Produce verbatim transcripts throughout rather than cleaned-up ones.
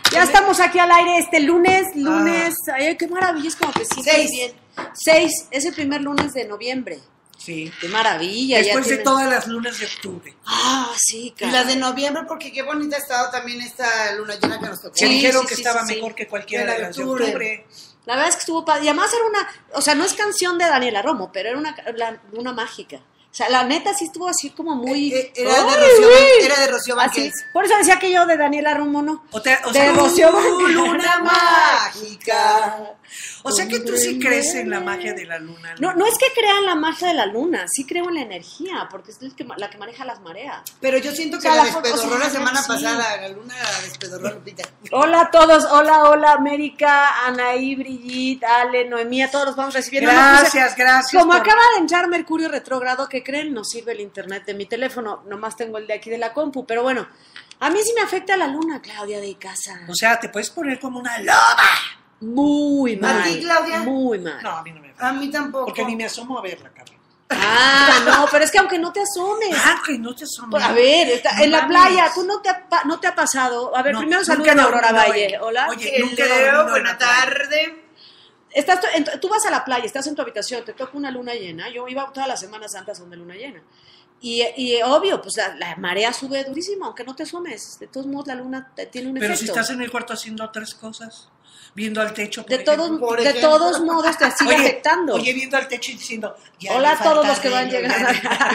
Ya estamos aquí al aire este lunes, lunes, ah. Ay, qué maravilla, es como que sí, Seis. bien. Seis, es el primer lunes de noviembre. Sí. Qué maravilla. Después ya de tienen... todas las lunas de octubre. Ah, sí, claro. Y las de noviembre, porque qué bonita ha estado también esta luna llena que nos tocó. Sí, dijeron sí, que sí, estaba sí, mejor sí. que cualquiera de las de octubre. octubre. La verdad es que estuvo padre. Y además era una, o sea, no es canción de Daniela Romo, pero era una, la, una mágica. O sea, la neta sí estuvo así como muy... Eh, eh, era, de Rocío, era de Rocío Banquels. Por eso decía que yo de Daniela Romo no. O te, o de sea, Rocío Banquels. Luna mágica. O sea que tú sí crees en la magia de la luna. No, no es que crean la magia de la luna, sí creo en la energía, porque es el que, la que maneja las mareas. Pero yo siento que o sea, la, la despedorró o sea, la semana sí. pasada, la luna la despedorró Lupita. Hola a todos, hola, hola, América, Anaí, Brigitte, Ale, Noemí, a todos los vamos recibiendo. Gracias, gracias. Como por... acaba de entrar Mercurio retrógrado, ¿qué creen? Nos sirve el internet de mi teléfono, nomás tengo el de aquí de la compu, pero bueno, a mí sí me afecta la luna, Claudia de casa. O sea, te puedes poner como una loba. Muy mal. ¿A ti, Claudia? Muy mal. No, a mí no me afecta. A mí tampoco. Porque ni me asomo a verla, cabrón. Ah, no, pero es que aunque no te asomes. Ah, que no te asomes. A ver, está, no en mames. La playa, ¿tú no te ha, no te ha pasado? A ver, no, primero saluda a Aurora Valle. Hola. Oye, nunca Hello, buena tarde. Estás, en, tú vas a la playa, estás en tu habitación, te toca una luna llena. Yo iba todas las semanas santas donde luna llena. Y, y obvio, pues la, la marea sube durísimo, aunque no te asomes. De todos modos, la luna te, tiene un pero efecto. Pero si estás en el cuarto haciendo otras cosas, viendo al techo, por de todos, ejemplo, por de ejemplo. todos modos te sigue oye, afectando. Oye, viendo al techo y diciendo, ya hola a todos los que van llegando.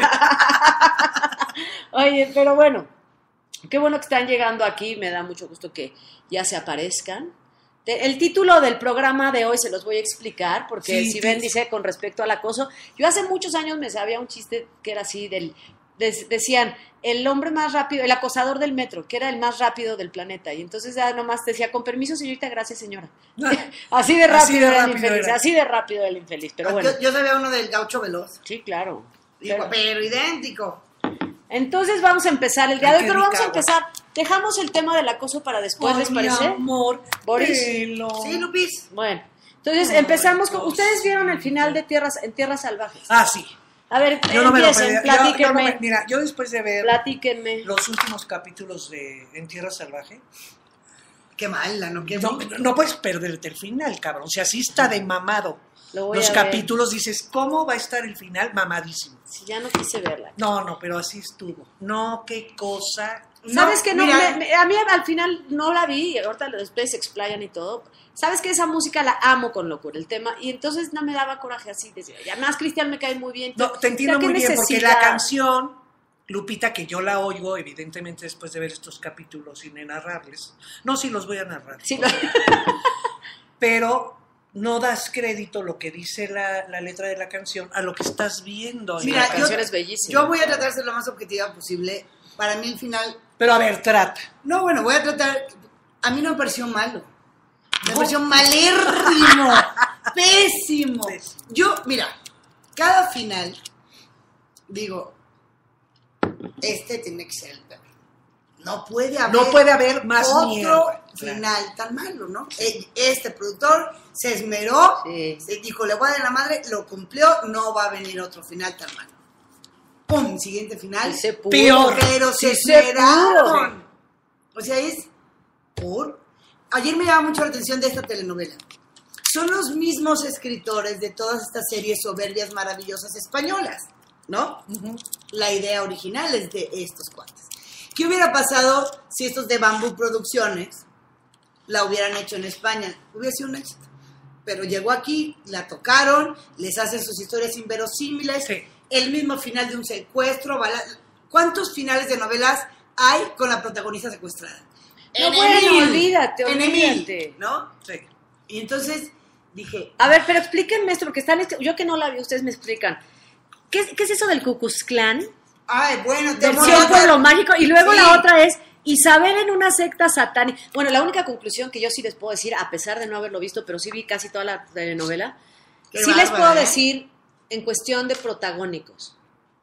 Oye, pero bueno, qué bueno que están llegando aquí. Me da mucho gusto que ya se aparezcan. El título del programa de hoy se los voy a explicar, porque sí, si ven, dice con respecto al acoso. Yo hace muchos años me sabía un chiste que era así, del de, decían, el hombre más rápido, el acosador del metro, que era el más rápido del planeta. Y entonces ya nomás decía, con permiso, señorita, gracias, señora. No, así de rápido así de era rápido el infeliz, era. así de rápido el infeliz. Pero bueno. Yo, yo sabía uno del gaucho veloz. Sí, claro. Pero, pero idéntico. Entonces vamos a empezar el día de hoy, pero vamos a empezar. Dejamos el tema del acoso para después, ¿les parece? Amor, Boris. Pelo. Sí, Lupis. Bueno, entonces Ay, empezamos con. ¿Ustedes vieron el final de Tierras en Tierras Salvajes? Ah, sí. A ver, yo no empiecen, me lo platíquenme. Yo, yo no me, mira, yo después de ver platíquenme. los últimos capítulos de En Tierra Salvaje. Qué mala, ¿no? Qué no, no puedes perderte el final, cabrón. O sea, sí está de mamado. Los capítulos ver. Dices, ¿cómo va a estar el final? Mamadísimo. Si ya no quise verla. No, no, pero así estuvo. No, qué cosa. ¿Sabes no, que no? Me, me, a mí al final no la vi, y ahorita después se explayan y todo. ¿Sabes que esa música la amo con locura, el tema? Y entonces no me daba coraje así. Decía, ya más Cristian me cae muy bien. No, te entiendo muy bien, porque la canción, Lupita, que yo la oigo, evidentemente después de ver estos capítulos inenarrables. No, sí los voy a narrar. Sí, lo... Pero no das crédito lo que dice la, la letra de la canción a lo que estás viendo. Mira, la canción yo, es bellísima. Yo voy a tratar de ser lo más objetiva posible. Para mí el final... Pero a ver, trata. No, bueno, voy a tratar... A mí no me pareció malo. Me pareció malérrimo. Pésimo. Yo, mira, cada final, digo, este tiene que ser el peor. No puede haber, no puede haber más otro mierda, final claro. tan malo, ¿no? Este productor se esmeró, sí. se dijo, le voy a dar la madre, lo cumplió, no va a venir otro final tan malo. ¡Pum! Siguiente final. Se pudo, peor. Pero se sí esmeraron. O sea, es por... Ayer me llama mucho la atención de esta telenovela. Son los mismos escritores de todas estas series soberbias maravillosas españolas, ¿no? Uh-huh. La idea original es de estos cuates. ¿Qué hubiera pasado si estos de Bambú Producciones la hubieran hecho en España? Hubiera sido un éxito. Pero llegó aquí, la tocaron, les hacen sus historias inverosímiles, sí. El mismo final de un secuestro. Bala... ¿Cuántos finales de novelas hay con la protagonista secuestrada? No, bueno, olvídate, olvídate. ¿No? Sí. Y entonces dije... A ver, pero explíquenme esto, porque están... Yo que no la vi, ustedes me explican. ¿Qué, qué es eso del Ku Klux Klan? Ay, bueno, te Versión Pueblo Mágico. Y luego sí. La otra es Isabel en una secta satánica. Bueno, la única conclusión que yo sí les puedo decir, a pesar de no haberlo visto, pero sí vi casi toda la telenovela, Qué sí bárbara, les puedo ¿eh? decir en cuestión de protagónicos.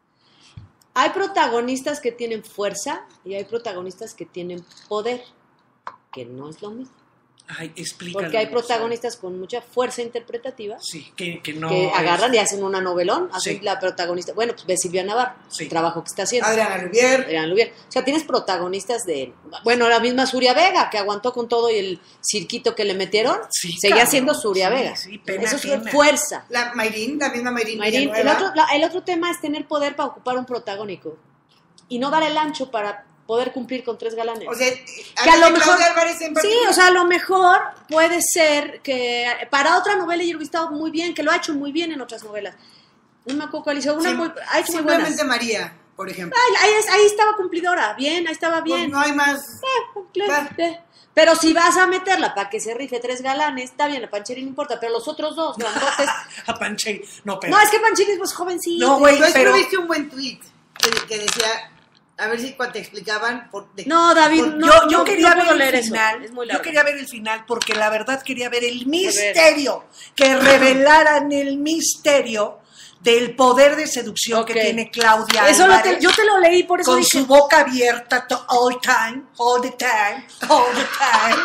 Hay protagonistas que tienen fuerza y hay protagonistas que tienen poder, que no es lo mismo. Ay, explícalo. Porque hay protagonistas con mucha fuerza interpretativa. Sí, que, que no. Que agarran es... y hacen una novelón. Hacen Sí. la protagonista. Bueno, pues ve Silvia Navarro. Sí. El trabajo que está haciendo. Adriana Lubier. Adriana Lubier. O sea, tienes protagonistas de. Bueno, la misma Suria Vega, que aguantó con todo y el cirquito que le metieron. Sí, seguía cabrón. siendo Suria Sí, Vega. sí, pena Eso ajena. es fuerza. La Mayrín, la misma Mayrín. Mayrín, el, Villanueva. otro, la- el otro tema es tener poder para ocupar un protagónico. Y no dar el ancho para poder cumplir con tres galanes. O sea, que a lo mejor, Claudia Álvarez en sí, particular. o sea, a lo mejor puede ser que para otra novela ella hubiera estado muy bien, que lo ha hecho muy bien en otras novelas. No me acuerdo cuál hizo, una Sim- muy, ha hecho muy buenas. Simplemente María, por ejemplo. Ay, ahí, es- ahí estaba cumplidora, bien, ahí estaba Pues bien. no hay más. Eh, Va. eh. Pero si vas a meterla para que se rife tres galanes, está bien, a Pancheri no importa, pero los otros dos, grandotes. A Pancheri. No, pero. No, es que Pancheri es pues jovencito. No, güey, Tú pero. escribiste un buen tweet que, que decía, a ver si cuando te explicaban. Por, de- No, David, por- no, yo, yo no, quería no puedo ver leer el eso, final. es muy Yo largo. quería ver el final porque la verdad quería ver el misterio. Que revelaran el misterio del poder de seducción Ok. que tiene Claudia Eso lo Álvarez. te- yo te lo leí, por eso con dije. su boca abierta to- all time, all the time, all the time.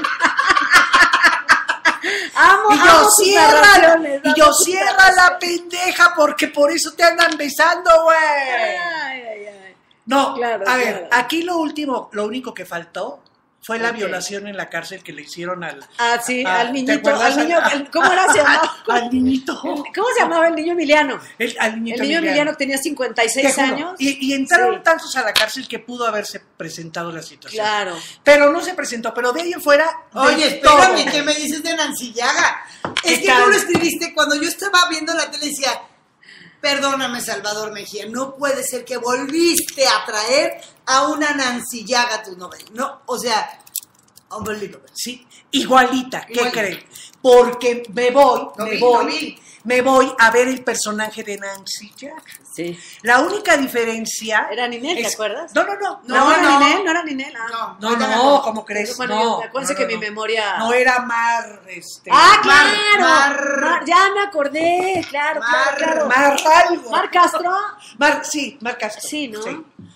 Amo, Y yo amo tus cierra, narraciones, y amo yo tus cierra narraciones. la pendeja porque por eso te andan besando, güey. Ay, ay, ay. No, Claro, a ver, claro. aquí lo último, lo único que faltó fue la Ok. violación en la cárcel que le hicieron al... Ah, sí, a- al ¿te niñito, acuerdas? al niño, al- ¿cómo era? Se llamaba? Al niñito. ¿Cómo se llamaba el niño Emiliano? El, al niñito El niño Emiliano que tenía cincuenta y seis Te juro. años. Y, y entraron Sí. tantos a la cárcel que pudo haberse presentado la situación. Claro. Pero no se presentó, pero de ahí en fuera... de Oye, todo. espérame, ¿qué me dices de Nancy Llaga? Es ¿Qué que tal? tú lo escribiste cuando yo estaba viendo la tele y decía, perdóname, Salvador Mejía, no puede ser que volviste a traer a una Nancy Llaga a tu novela. No, o sea, unbelievable. Sí, igualita, ¿qué Igualita. creen? Porque me voy, Lo me vi, voy, lo vi. me voy a ver el personaje de Nancy Llaga. Sí. La única diferencia... Era Ninel, ¿te es- acuerdas? No, no, no. No, ¿No, era no. Ninel? ¿No era Ninel? Ah. No, No, no, no, ¿cómo crees? Bueno, no, yo- acuérdense no, que no, mi no. memoria... No era Mar, este... ¡Ah, Mar- claro! Mar- Mar- ya me acordé, claro, Mar- claro, claro. Mar algo. Mar Castro. Mar, sí, Mar Castro. Sí, ¿no?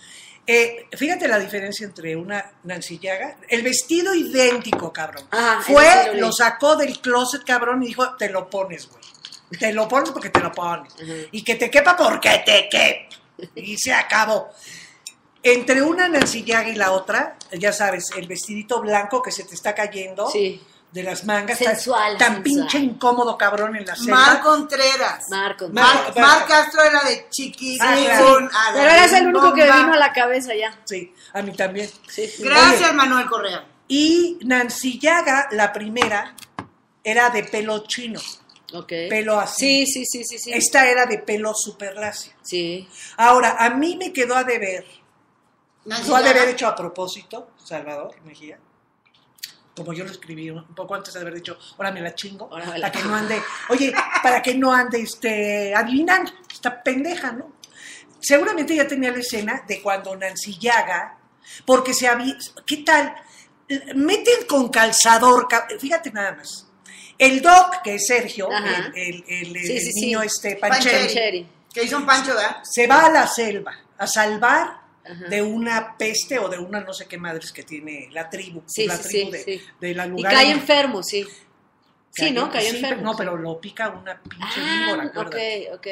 Eh, fíjate la diferencia entre una Nancy Llaga. El vestido idéntico, cabrón. Ajá, Fue, ese sí lo leí. lo sacó del closet, cabrón, y dijo, te lo pones, güey. Te lo pones porque te lo pones. Ujú. Y que te quepa porque te quepa. Y se acabó. Entre una Nancy Llaga y la otra, ya sabes, el vestidito blanco que se te está cayendo Sí. de las mangas. Sensual, Tan, tan sensual. pinche incómodo, cabrón, en la selva. Mar Contreras. Marco. Mar- Mar, Mar Castro era de chiquis. Ah, claro. con Adán Pero eres el único que Bomba. vino a la cabeza ya. Sí, a mí también. Sí, sí. Gracias, Manuel Correa. Y Nancy Llaga, la primera, era de pelo chino. Ok. Pelo así. Sí, sí, sí, sí, sí. Esta era de pelo super lacio. Sí. Ahora, a mí me quedó a deber. Nancy Tú has de Llaga. haber hecho a propósito, Salvador Mejía. Como yo lo escribí un poco antes de haber dicho, ahora me la chingo. Ahora me la- Para que no ande, oye, para que no ande este, adivinando. Esta pendeja, ¿no? Seguramente ya tenía la escena de cuando Nancy Llaga, porque se había. ¿Qué tal? Meten con calzador, ca- fíjate nada más. El doc, que es Sergio, Ajá. el, el, el, Sí, el sí, sí. niño este Pancheri. Pancheri, Pancheri. Que hizo un Pancho, ¿verdad? se va a la selva a salvar Ajá. de una peste o de una no sé qué madres que tiene la tribu, Sí, la sí, tribu sí, de, sí. de la Y lugar. cae enfermo, sí. Sí, ¿no? Cayó sí, enfermo. No, sí. pero lo pica una pinche víbora, Ah, acuérdate. ok, ok.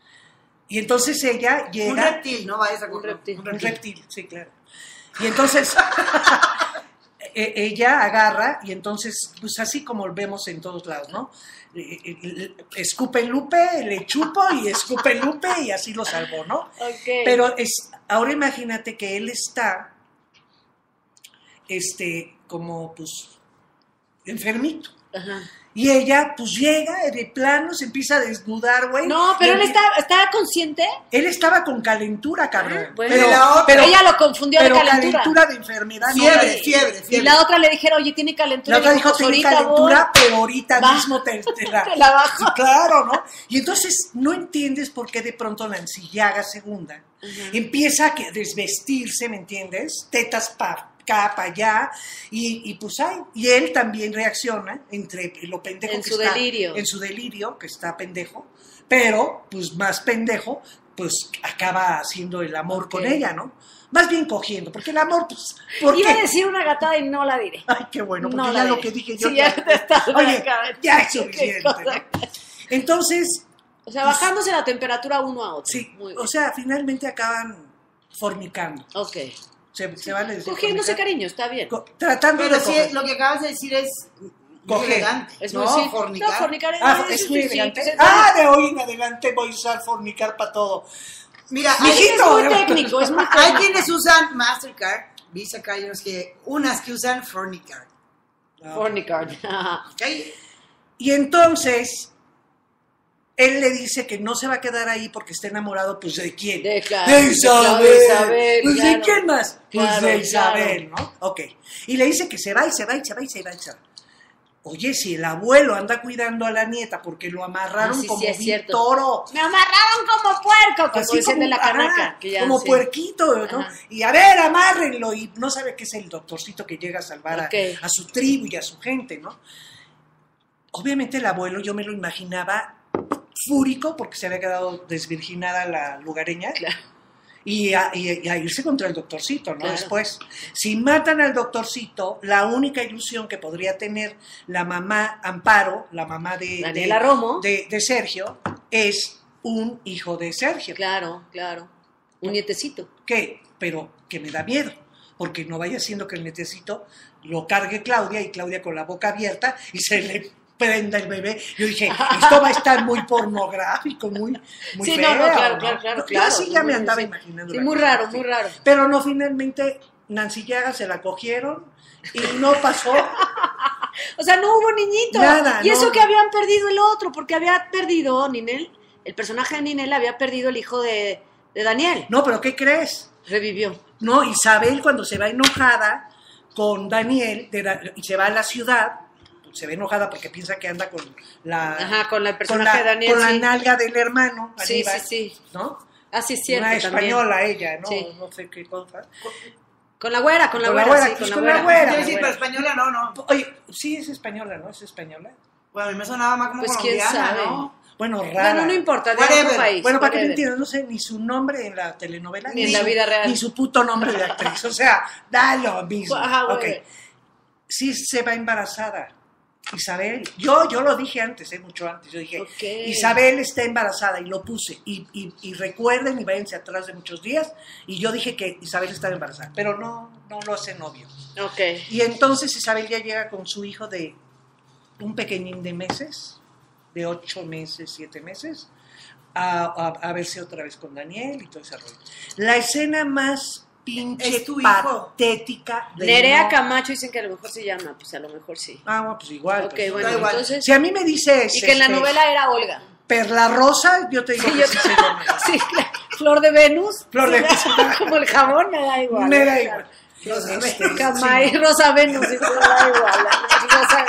Y entonces ella llega... Un reptil, ¿no? Vayas a Un reptil. Un reptil, sí, claro. Y entonces e- ella agarra y entonces, pues así como vemos en todos lados, ¿no? Eh, eh, eh, Escupe Lupe, le chupo y escupe Lupe y así lo salvó, ¿no? Ok. Pero es, ahora imagínate que él está, este, como pues, enfermito. Ajá. Y ella, pues llega de plano, se empieza a desnudar, güey. No, pero Y él empie- estaba, estaba consciente. Él estaba con calentura, cabrón. Ah, bueno. pero, la otra- pero- Ella lo confundió pero de calentura. de enfermedad. no Fiebre, de- fiebre, Y fiebre. la otra le dijeron, oye, tiene calentura. La otra Y dijo, pues, tiene ahorita calentura, voy. pero ahorita Va. mismo te, te la... Te la bajo. Sí, claro, ¿no? Y entonces no entiendes por qué de pronto la Llaga segunda empieza a que- desvestirse, ¿me entiendes? Tetas para acá, para allá, y, y pues ay, y él también reacciona entre lo pendejo En que su está, delirio. en su delirio, que está pendejo, pero pues más pendejo pues acaba haciendo el amor Ok. con ella, ¿no? Más bien cogiendo, porque el amor, pues, ¿por Iba a qué? decir una gatada y no la diré. Ay, qué bueno, porque No ya la lo diré. que dije yo... Sí, ya te está Oye, acabando. ya es Qué suficiente, cosa. ¿no? Entonces, O sea, bajándose la temperatura uno a otro. sí, Muy o bien. sea, finalmente acaban fornicando. Ok. Se, se vale decir Cogiéndose fornicar. cariño, está bien. Co- tratando Pero de sí, coger. lo que acabas de decir es muy Coger. elegante. Es no, muy sí. fornicar. No, fornicar es, Ah, es es muy sí, elegante. pues, es- Ah, de hoy en adelante voy a usar fornicar para todo. Mira, Sí, hay, es muy técnico, es muy hay técnico. quienes usan Mastercard, Visa Card, y unos que, unas que usan Fornicard. Fornicar. ¿Ok? Y entonces, él le dice que no se va a quedar ahí porque está enamorado, pues, ¿de quién? De, claro, de de Isabel. Claudia Isabel, Pues, ¿de claro. quién más? Pues, Claro, de Isabel, claro. ¿no? Ok. Y le dice que se va y se va y se va y se va y se va. Oye, si el abuelo anda cuidando a la nieta porque lo amarraron Ah, sí, como sí, es vil cierto. toro. Me amarraron como puerco, como Así dicen de la ajá, canaca. Que ya, como sí. puerquito, ¿no? Ajá. Y a ver, amárrenlo. Y no sabe que es el doctorcito que llega a salvar a- Ok. a, su tribu y a su gente, ¿no? Obviamente el abuelo yo me lo imaginaba fúrico porque se había quedado desvirginada la lugareña. Claro. Y a, y- y a irse contra el doctorcito, ¿no? Claro. Después, si matan al doctorcito, la única ilusión que podría tener la mamá Amparo, la mamá de, Daniela de- Romo. de, de Sergio, es un hijo de Sergio. Claro, claro. Un nietecito. ¿Qué? Pero que me da miedo, porque no vaya siendo que el nietecito lo cargue Claudia y Claudia con la boca abierta y se le prenda el bebé. Yo dije, esto va a estar muy pornográfico, muy, muy Sí, feo. no, no, claro, ¿no? claro, claro, Yo claro. así ya me Sí, andaba sí. imaginando. Sí, la muy cosa raro, así. muy raro. Pero no, finalmente Nancy Llaga se la cogieron y no pasó. O sea, no hubo niñito. Nada, Y eso no. que habían perdido el otro, porque había perdido Ninel, el personaje de Ninel había perdido el hijo de, de Daniel. No, pero ¿qué crees? Revivió. No, Isabel cuando se va enojada con Daniel de la- y se va a la ciudad, se ve enojada porque piensa que anda con la... Ajá, con el con personaje la, de Daniel. con la sí. nalga del hermano, Sí, Aníbal, sí, sí. ¿no? Ah, sí, es cierto. Una también. española ella, ¿no? Sí. No sé qué cosa. Con la güera, con la Con la güera, güera, sí, pues con con la la güera. güera. Quiero la decir, pero española no, no. Oye, sí es española, ¿no? Es española. Bueno, a mí me sonaba más como Pues, quién colombiana, sabe. ¿no? Bueno, rara. Bueno, no importa, de Whatever. otro país. Bueno, para que me whatever. entiendas, no sé ni su nombre en la telenovela, Ni en la su- vida real. ni su puto nombre de actriz. O sea, da lo mismo. Ajá, Ok. whatever. Sí se va embarazada. Isabel, yo, yo lo dije antes, eh, mucho antes, yo dije, Ok. Isabel está embarazada y lo puse, y, y, y recuerden y váyanse atrás de muchos días, y yo dije que Isabel estaba embarazada, pero no, no lo hace novio. Ok. Y entonces Isabel ya llega con su hijo de un pequeñín de meses, de ocho meses, siete meses, a, a, a verse otra vez con Daniel y todo ese rollo. La escena más pinche Es tu hijo. patética de Nerea no- Camacho dicen que a lo mejor se llama, pues a lo mejor sí. Ah, bueno, pues igual. Ok, pues, bueno, da igual. entonces... Si a mí me dices... Y que en la este, novela era Olga. Perla Rosa, yo te digo Sí, que yo- sí se llama. Sí, claro. Flor de Venus. Flor de Venus. Como el jabón, me da igual. Me da igual. Rosa Este, Venus. Camay, sí. Rosa Venus, sí, me da igual. Rosa-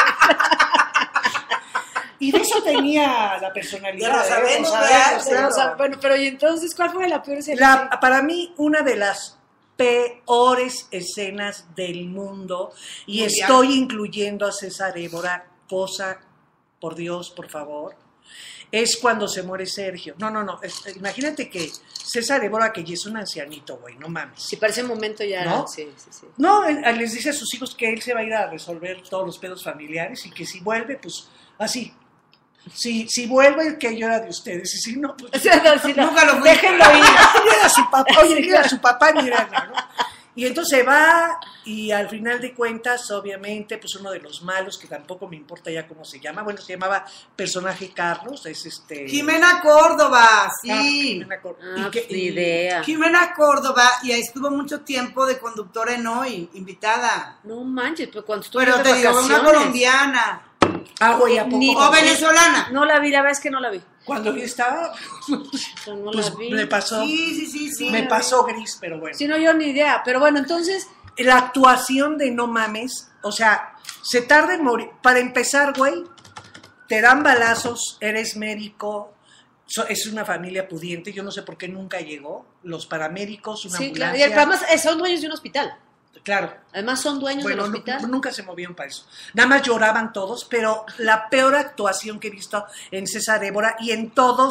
Y de eso tenía la personalidad. De Rosa ¿eh? Venus, Rosa ¿verdad? Venus, Sí, claro. Rosa- bueno, pero ¿y entonces cuál fue la peor escena? La- para mí, una de las peores escenas del mundo, y Mundial. estoy incluyendo a César Évora, cosa, por Dios, por favor, es cuando se muere Sergio. No, no, no, es- imagínate que César Évora, que ya es un ancianito, güey, no mames. Sí, para ese momento ya era, ¿No? sí, sí, sí. No, él- él les dice a sus hijos que él se va a ir a resolver todos los pedos familiares y que si vuelve, pues así. Si, si vuelve, que yo era de ustedes, y si no, pues... O sea, no, sí, no, Nunca lo fui. déjenlo ir. Ni era su papá, oye, ni era su papá ni era nada, ¿no? Y entonces va y al final de cuentas, obviamente, pues uno de los malos, que tampoco me importa ya cómo se llama, bueno, se llamaba personaje Carlos, es este... Jimena Córdoba, Ah, sí. Jimena Cor- Ah, y que- pues, ni y- idea. Jimena Córdoba, y ahí estuvo mucho tiempo de conductora en Hoy, invitada. No manches, pero cuando estuve Pero de te digo, una vacaciones. colombiana. Ah, güey, ¿a poco? Ni- O venezolana. No la vi, la verdad es que no la vi. Cuando yo estaba, O sea, no pues la vi. me pasó, Sí, sí, sí, sí. me pasó gris, pero bueno. Sí, no, yo ni idea. Pero bueno, entonces, La actuación de No Mames, o sea, se tarda en morir. Para empezar, güey, te dan balazos, eres médico, so- es una familia pudiente, yo no sé por qué nunca llegó, los paramédicos, una sí, claro. ambulancia. Y además eh, son dueños de un hospital. Claro. Además son dueños Bueno, del nu- hospital. nunca se movieron para eso. Nada más lloraban todos, pero la peor actuación que he visto en César Évora y en todos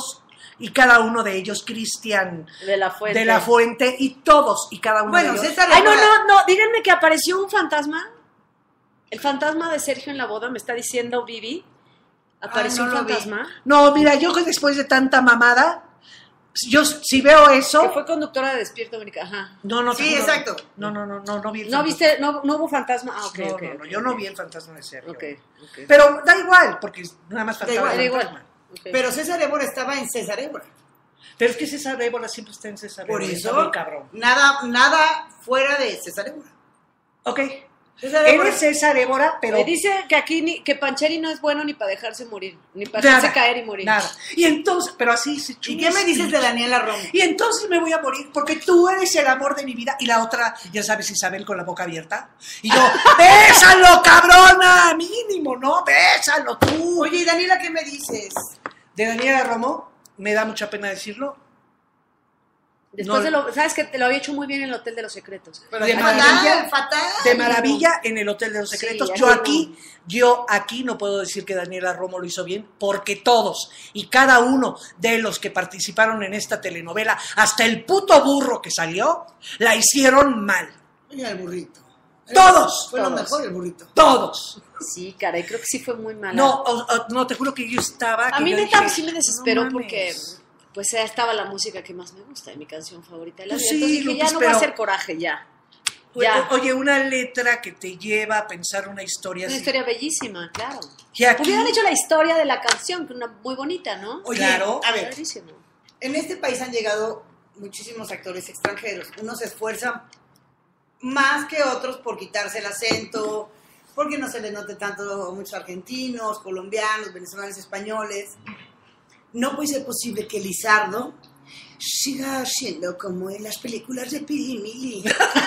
y cada uno de ellos, Cristian De la Fuente. de la Fuente, y todos y cada uno Bueno, de ellos. César Ay, no, Évora- no, no, díganme que apareció un fantasma. El fantasma de Sergio en la boda, me está diciendo Vivi. ¿Apareció Ay, no un lo vi. fantasma? No, mira, yo que después de tanta mamada, yo si veo eso... Que fue conductora de Despierta América. Ajá. No, no, te Sí, juro. exacto. No, no, no, no, no vi el ¿No fantasma. viste? No, no hubo fantasma. Ah, ok, No, ok. no, no, ok, yo no ok. vi el fantasma de Sergio. Ok, ok. Pero da igual, porque nada más faltaba igual, el Da igual. fantasma. Ok. Pero César Évora estaba en César Évora. Pero es que César Évora siempre está en César Por Évora, está eso, muy cabrón. nada, nada fuera de César Évora. Ok. César Él Évora- es César Évora, pero... Me dice que aquí ni, que Pancheri no es bueno ni para dejarse morir, ni para Nada, dejarse caer y morir. Nada. Y entonces, pero así se ¿Y qué me dices de Daniela Romo? Y entonces me voy a morir porque tú eres el amor de mi vida. Y la otra, ya sabes, Isabel con la boca abierta. Y yo, ¡bésalo, cabrona! Mínimo, ¿no? ¡Bésalo tú! Oye, ¿y Daniela qué me dices? De Daniela Romo, me da mucha pena decirlo. Después No. de lo, sabes que te lo había hecho muy bien en el Hotel de los Secretos. Pero De fatal, maravilla, fatal. De maravilla en el Hotel de los Secretos. Sí, yo ahí aquí, yo aquí no puedo decir que Daniela Romo lo hizo bien, porque todos y cada uno de los que participaron en esta telenovela, hasta el puto burro que salió, la hicieron mal. Mira el burrito. Todos. Fue lo Todos. mejor el burrito. Todos. Sí, caray, creo que sí fue muy mala. No, o- o- no, te juro que yo estaba... A que mí yo neta dije, sí me desesperó "No porque mames". pues ya estaba la música que más me gusta, mi canción favorita de la Pues vida. sí, Entonces dije, ya Lupis, no va a pero- ser coraje, ya. O- Ya. Oye, una letra que te lleva a pensar una historia Una así. historia bellísima, claro. Y aquí- Hubieran hecho la historia de la canción, que una muy bonita, ¿no? Oye, Claro. a ver, Clarísimo. en este país han llegado muchísimos actores extranjeros. Unos se esfuerzan más que otros por quitarse el acento, porque no se les note tanto a muchos argentinos, colombianos, venezolanos, españoles. No puede ser posible que Lizardo siga siendo como en las películas de Pili Mili.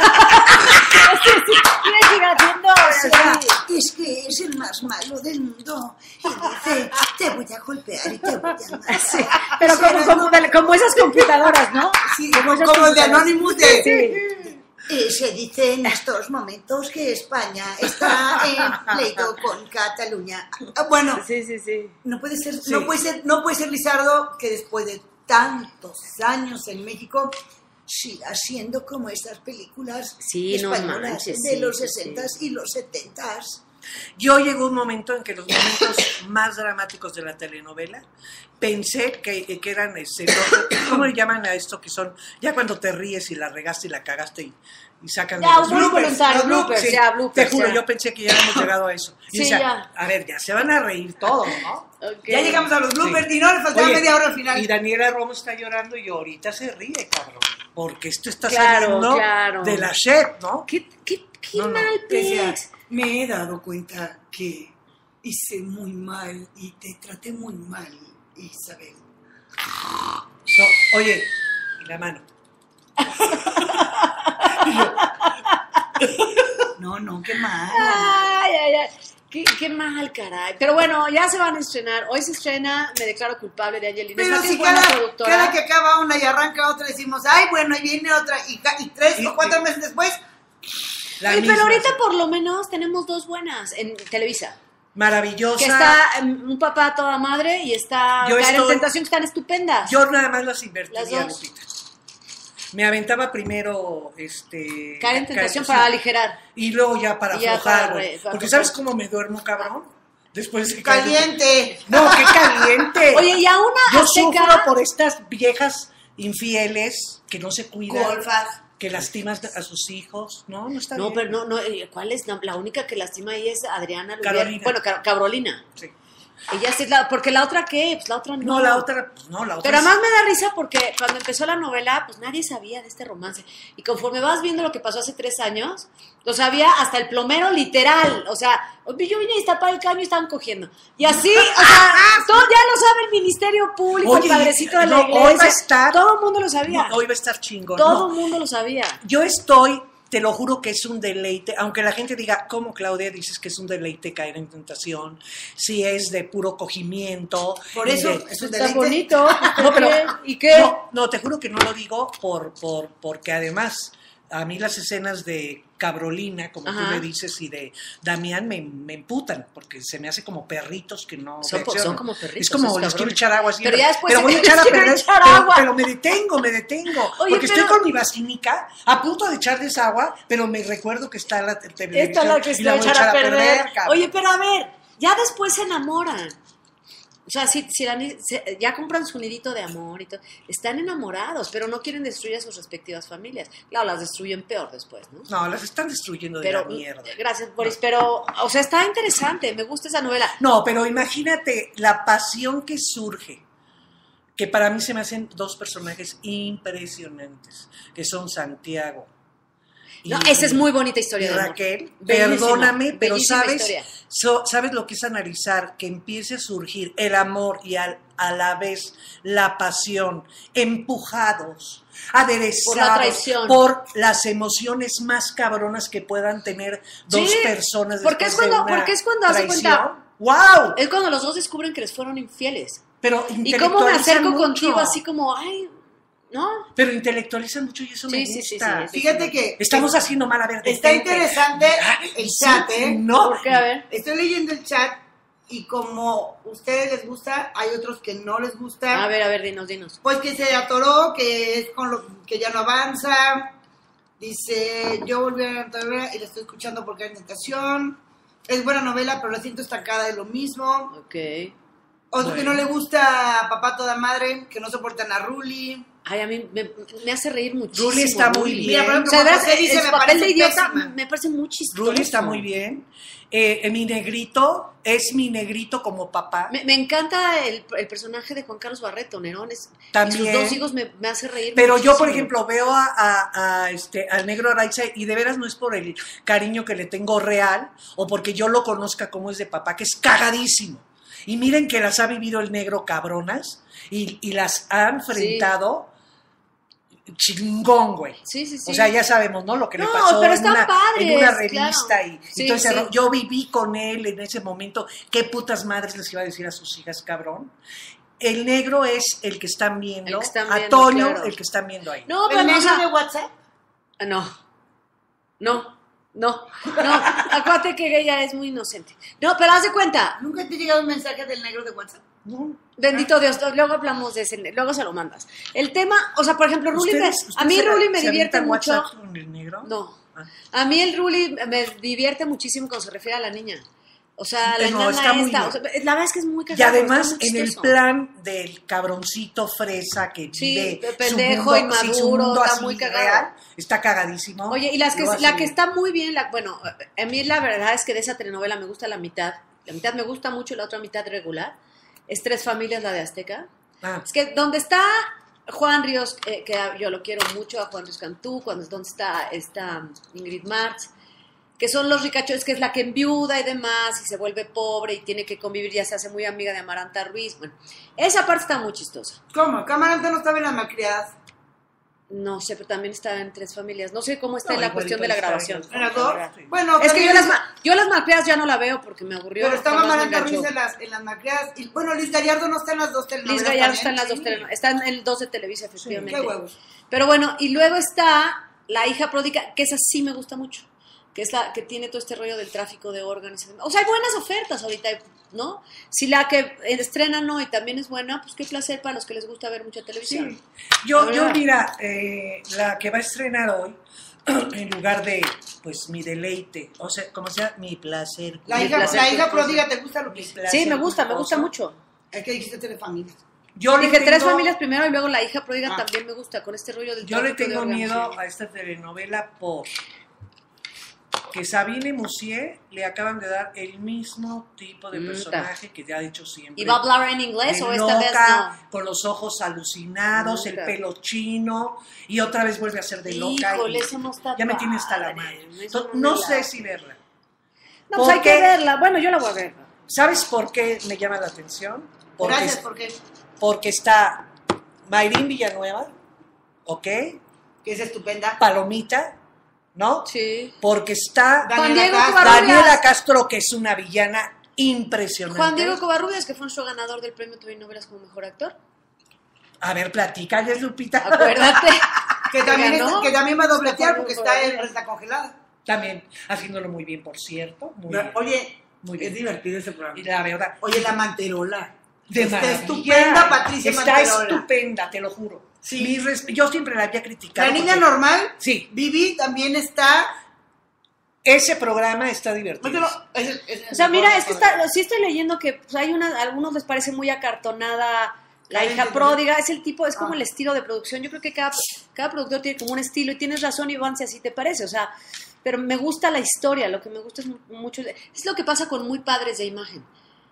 ¿Quién sigue haciendo O sea, así? es que es el más malo del mundo. Y dice, te voy a golpear y te voy a matar. Pero O sea, como, como, de- como esas computadoras, ¿no? Sí, Como esas como el de computadoras. Anonymous de... Sí. Eh, se dice en estos momentos que España está en pleito con Cataluña. Ah, bueno, Sí, sí, sí. no puede ser, Sí. no puede ser, no puede ser Lizardo que después de tantos años en México siga siendo como estas películas Sí, no españolas manches, de sí, los sí, sesentas y los setentas. Yo llegó un momento en que los momentos más dramáticos de la telenovela pensé que, que eran ese, ¿no? ¿Cómo le llaman a esto que son? Ya cuando te ríes y la regaste y la cagaste y, y sacan Ya, los humor bloopers. voluntario, Los bloopers, sí, ya, bloopers, Te juro, ya. yo pensé que ya habíamos llegado a eso. Y Sí, decía, ya. a ver, ya se van a reír todos, ¿no? Ok. Ya llegamos a los bloopers Sí. y no le faltaba Oye, media hora al final. Y Daniela Romo está llorando y ahorita se ríe, cabrón. Porque esto está Claro, saliendo claro. de la shit, ¿no? ¿Qué, qué, qué No, no, mal, Decía, Plex? me he dado cuenta que hice muy mal y te traté muy mal, Isabel. So, oye, y la mano. No, no, qué mal. Ay, ay, ay. Qué, qué mal, caray. Pero bueno, ya se van a estrenar. Hoy se estrena Me declaro culpable de Angelina. Pero Jolie, si es buena cada, productora. cada que acaba una y arranca otra decimos, ay, bueno, y viene otra, y, ca- y tres Y- o cuatro y- meses después, La Oye, pero misma, ahorita sí. por lo menos tenemos dos buenas en Televisa. Maravillosa. Que está em, un papá a toda madre y está Yo Caer en estoy- Tentación, que están estupendas. Yo nada más las invertiría, Las dos. Lupita. Me aventaba primero este Caer en Tentación Caer- para sí. aligerar. Y luego ya para Y ya aflojar, para güey. re- para Porque aflojar. ¿sabes cómo me duermo, cabrón? Después de que Caer en caliente. No, qué caliente. Oye, y a una Yo azteca... sufro por estas viejas infieles que no se cuidan, Golfas. que lastiman a sus hijos. No, no está No, bien. pero no, no, eh, ¿cuál es? No, la única que lastima ahí es Adriana Lubier. Carolina. Bueno, Car- Carolina. Sí. Ella sí es la... Porque la otra, ¿qué? Pues la otra no. No, la otra, pues, no, la otra. Pero es- además me da risa porque cuando empezó la novela, pues nadie sabía de este romance. Y conforme vas viendo lo que pasó hace tres años, lo sabía hasta el plomero literal. O sea, yo vine a destapar el caño y estaban cogiendo. Y así, o sea, todo ya lo sabe el Ministerio Público, Oye, el padrecito de la no, hoy iglesia. va a estar- todo el mundo lo sabía. No, hoy va a estar chingón. todo no. el mundo lo sabía. Yo estoy, te lo juro que es un deleite, aunque la gente diga, ¿cómo, Claudia, dices que es un deleite caer en tentación? Si es de puro cogimiento. Por y eso de- es un Está deleite. bonito. No, pero, ¿Y qué? No, no, te juro que no lo digo por, por, porque además a mí las escenas de Cabrolina, como Ajá. tú le dices, y de Damián me, me emputan, porque se me hace como perritos que no Son, reaccionan. son como perritos. Es como esos les quiero cabrones. echar agua siempre. Pero ya después pero voy a les echar a quiero perder, echar pero, agua. pero me detengo, me detengo. Oye, porque pero- estoy con mi vacinica a punto de echarles agua, pero me recuerdo que está la te- televisión. Esta es la que y está la voy echar a perder. cabrón. Oye, pero a ver, ya después se enamoran. O sea, si, si la ni- se- ya compran su nidito de amor y todo, están enamorados, pero no quieren destruir a sus respectivas familias. Claro, las destruyen peor después, ¿no? No, las están destruyendo de Pero, la mierda. gracias, Boris, pero, o sea, está interesante, me gusta esa novela. No, pero imagínate la pasión que surge, que para mí se me hacen dos personajes impresionantes, que son Santiago. No, esa es muy bonita historia Y de amor. Raquel, Bellísima, perdóname, pero bellísima sabes, historia. so- sabes lo que es analizar, que empiece a surgir el amor y al- a la vez la pasión, empujados, aderezados Por la traición. por las emociones más cabronas que puedan tener dos Sí, personas porque es después de cuando- una porque es cuando hace traición. cuenta- ¡Wow! Es cuando los dos descubren que les fueron infieles. Pero ¿Y cómo me intelectualizan acerco mucho. contigo así como, ay, no? Pero intelectualizan mucho y eso Sí, me sí, sí, gusta. sí, Fíjate que Estamos haciendo mal, a ver, está detente. interesante el chat, ¿eh? No, ¿Por qué? A ver. Estoy leyendo el chat y como a ustedes les gusta, hay otros que no les gusta. A ver, a ver, dinos, dinos. Pues que se atoró, que es con lo que ya no avanza. Dice, yo volví a la novela y la estoy escuchando porque hay tentación. Es buena novela, pero la siento estancada de lo mismo. Ok. Otro que Bueno. no le gusta Papá Toda Madre, que no soportan a Ruli. Ay, a mí me, me hace reír muchísimo. Ruli está muy Ruli. bien. Mira, por ejemplo, O sea, de como verdad, José dice, el me papel parece de idiota pésima. me parece muy chistoso. Ruli está muy bien. Eh, mi negrito es mi negrito como papá. Me, me encanta el, el personaje de Juan Carlos Barreto, Nerón. Es, También. Y sus dos hijos me, me hace reír Pero yo, por muchísimo. ejemplo, veo a, a- a, este, al negro Araiza y de veras no es por el cariño que le tengo real o porque yo lo conozca como es de papá, que es cagadísimo. Y miren que las ha vivido el negro cabronas y, y las ha enfrentado chingón, güey. Sí, sí, sí. O sea, ya sabemos, ¿no? Lo que No, le pasó pero en, están una, padres, en una claro. revista y, Sí, y todo ese sí. ro- yo viví con él en ese momento. ¿Qué putas madres les iba a decir a sus hijas, cabrón? El negro es el que están viendo, El que están a viendo, Toño, claro. el que están viendo ahí. No, pero ¿El no, o negro sea, de WhatsApp? ah, no. No, no, no. Acuérdate que ella es muy inocente. No, pero haz de cuenta. ¿Nunca te ha llegado un mensaje del negro de WhatsApp? No. Bendito Dios, luego hablamos de ese, luego se lo mandas. El tema, o sea, por ejemplo, Ruli, me- ¿Ustedes- a mí ustedes se- Ruli me se divierte avientan mucho. WhatsApp con el negro? No, Ah. a mí el Ruli me divierte muchísimo cuando se refiere a la niña. O sea, la Eh, no, enana está muy esta, bien. o sea, la verdad es que es muy Y cagado, además, está muy en el chistoso. plan del cabroncito fresa que Sí, vive de su pendejo, mundo, sí, su inmaduro, mundo está así muy cagado. real, está cagadísimo. Oye, y las que, Lo hace la que bien. está muy bien, la, bueno, a mí la verdad es que de esa telenovela me gusta la mitad. La mitad me gusta mucho y la otra mitad regular. Es Tres Familias, la de Azteca. Ah, Es que donde está Juan Ríos, eh, que yo lo quiero mucho, a Juan Ríos Cantú, cuando, donde está esta Ingrid Marx, que son los ricachones, que es la que enviuda y demás, y se vuelve pobre y tiene que convivir, ya se hace muy amiga de Amaranta Ruiz. Bueno, esa parte está muy chistosa. ¿Cómo? Camaranta no estaba en las malcriadas. No sé, pero también está en Tres Familias. No sé cómo está No, en la igualito cuestión de la está grabación. bien. ¿En las dos? Sí. Bueno, Es que también yo las, es- ma- yo las malcriadas ya no la veo porque me aburrió. Pero estaba jamás me Amaranta enganchó. Ruiz en las, en las malcriadas. Y bueno, Liz Gallardo no está en las dos telenovelas. Liz Gallardo está también. en las dos Sí. telenovelas. Está en el dos de Televisa, efectivamente. Qué huevos. Pero bueno, y luego está La hija pródiga, que esa sí me gusta mucho, que es la que tiene todo este rollo del tráfico de órganos. O sea, hay buenas ofertas ahorita, ¿no? Si la que estrenan hoy también es buena, pues qué placer para los que les gusta ver mucha televisión. sí. Yo, La yo verdad. mira, eh, la que va a estrenar hoy, en lugar de, pues, mi deleite, o sea, como sea, mi placer. La Mi hija, placer la hija culposo. pródiga, ¿te gusta lo Mi que placer Sí, me gusta, me culposo. gusta mucho. Es que dijiste Telefamilias. Yo le Dije tres tengo- familias primero y luego La hija pródiga Ah. también me gusta, con este rollo del Yo le tráfico de tengo órganos. miedo a esta telenovela por que Sabine Moussier le acaban de dar el mismo tipo de Mm, personaje que ya ha hecho siempre. ¿Y va a hablar en inglés De o esta vez loca, no? con los ojos alucinados, Nunca. el pelo chino, y otra vez vuelve a ser de loca. Híjole, y eso no está ya me tiene hasta la padre, madre. eso Entonces, no no me sé la- si verla. No, pues hay Porque- que verla. Bueno, yo la voy a ver. ¿Sabes por qué me llama la atención? Porque, Gracias, porque porque está Mayrín Villanueva, ¿ok? que es estupenda. Palomita, ¿no? Sí. Porque está Juan Diego Castro. Covarrubias. Daniela Castro, que es una villana impresionante. Juan Diego Covarrubias, que fue nuestro ganador del premio T V Novelas como mejor actor. A ver, platícales, Lupita. Acuérdate. Que también, ganó. es- que también va a dobletear Juan porque Diego está en Covarrubias. renta congelada. También haciéndolo muy bien, por cierto. Muy No, bien. Oye, Muy es bien. divertido ese programa. Y la verdad. Oye, la Manterola. De Está maravilla. estupenda, Patricia Está Manterola. estupenda, te lo juro. Sí. Mi res- Yo siempre la había criticado. La niña porque normal, Sí. Vivi, también está. Ese programa está divertido. Mételo, es el- es el O sea, mira, mejor es que programa. está, sí estoy leyendo que pues, hay una, a algunos les parece muy acartonada la Karen hija de- pródiga, es el tipo, es como Ah. el estilo de producción. Yo creo que cada, cada productor tiene como un estilo y tienes razón, Iván, si así te parece, o sea, pero me gusta la historia, lo que me gusta es mu- mucho, es lo que pasa con muy padres de imagen.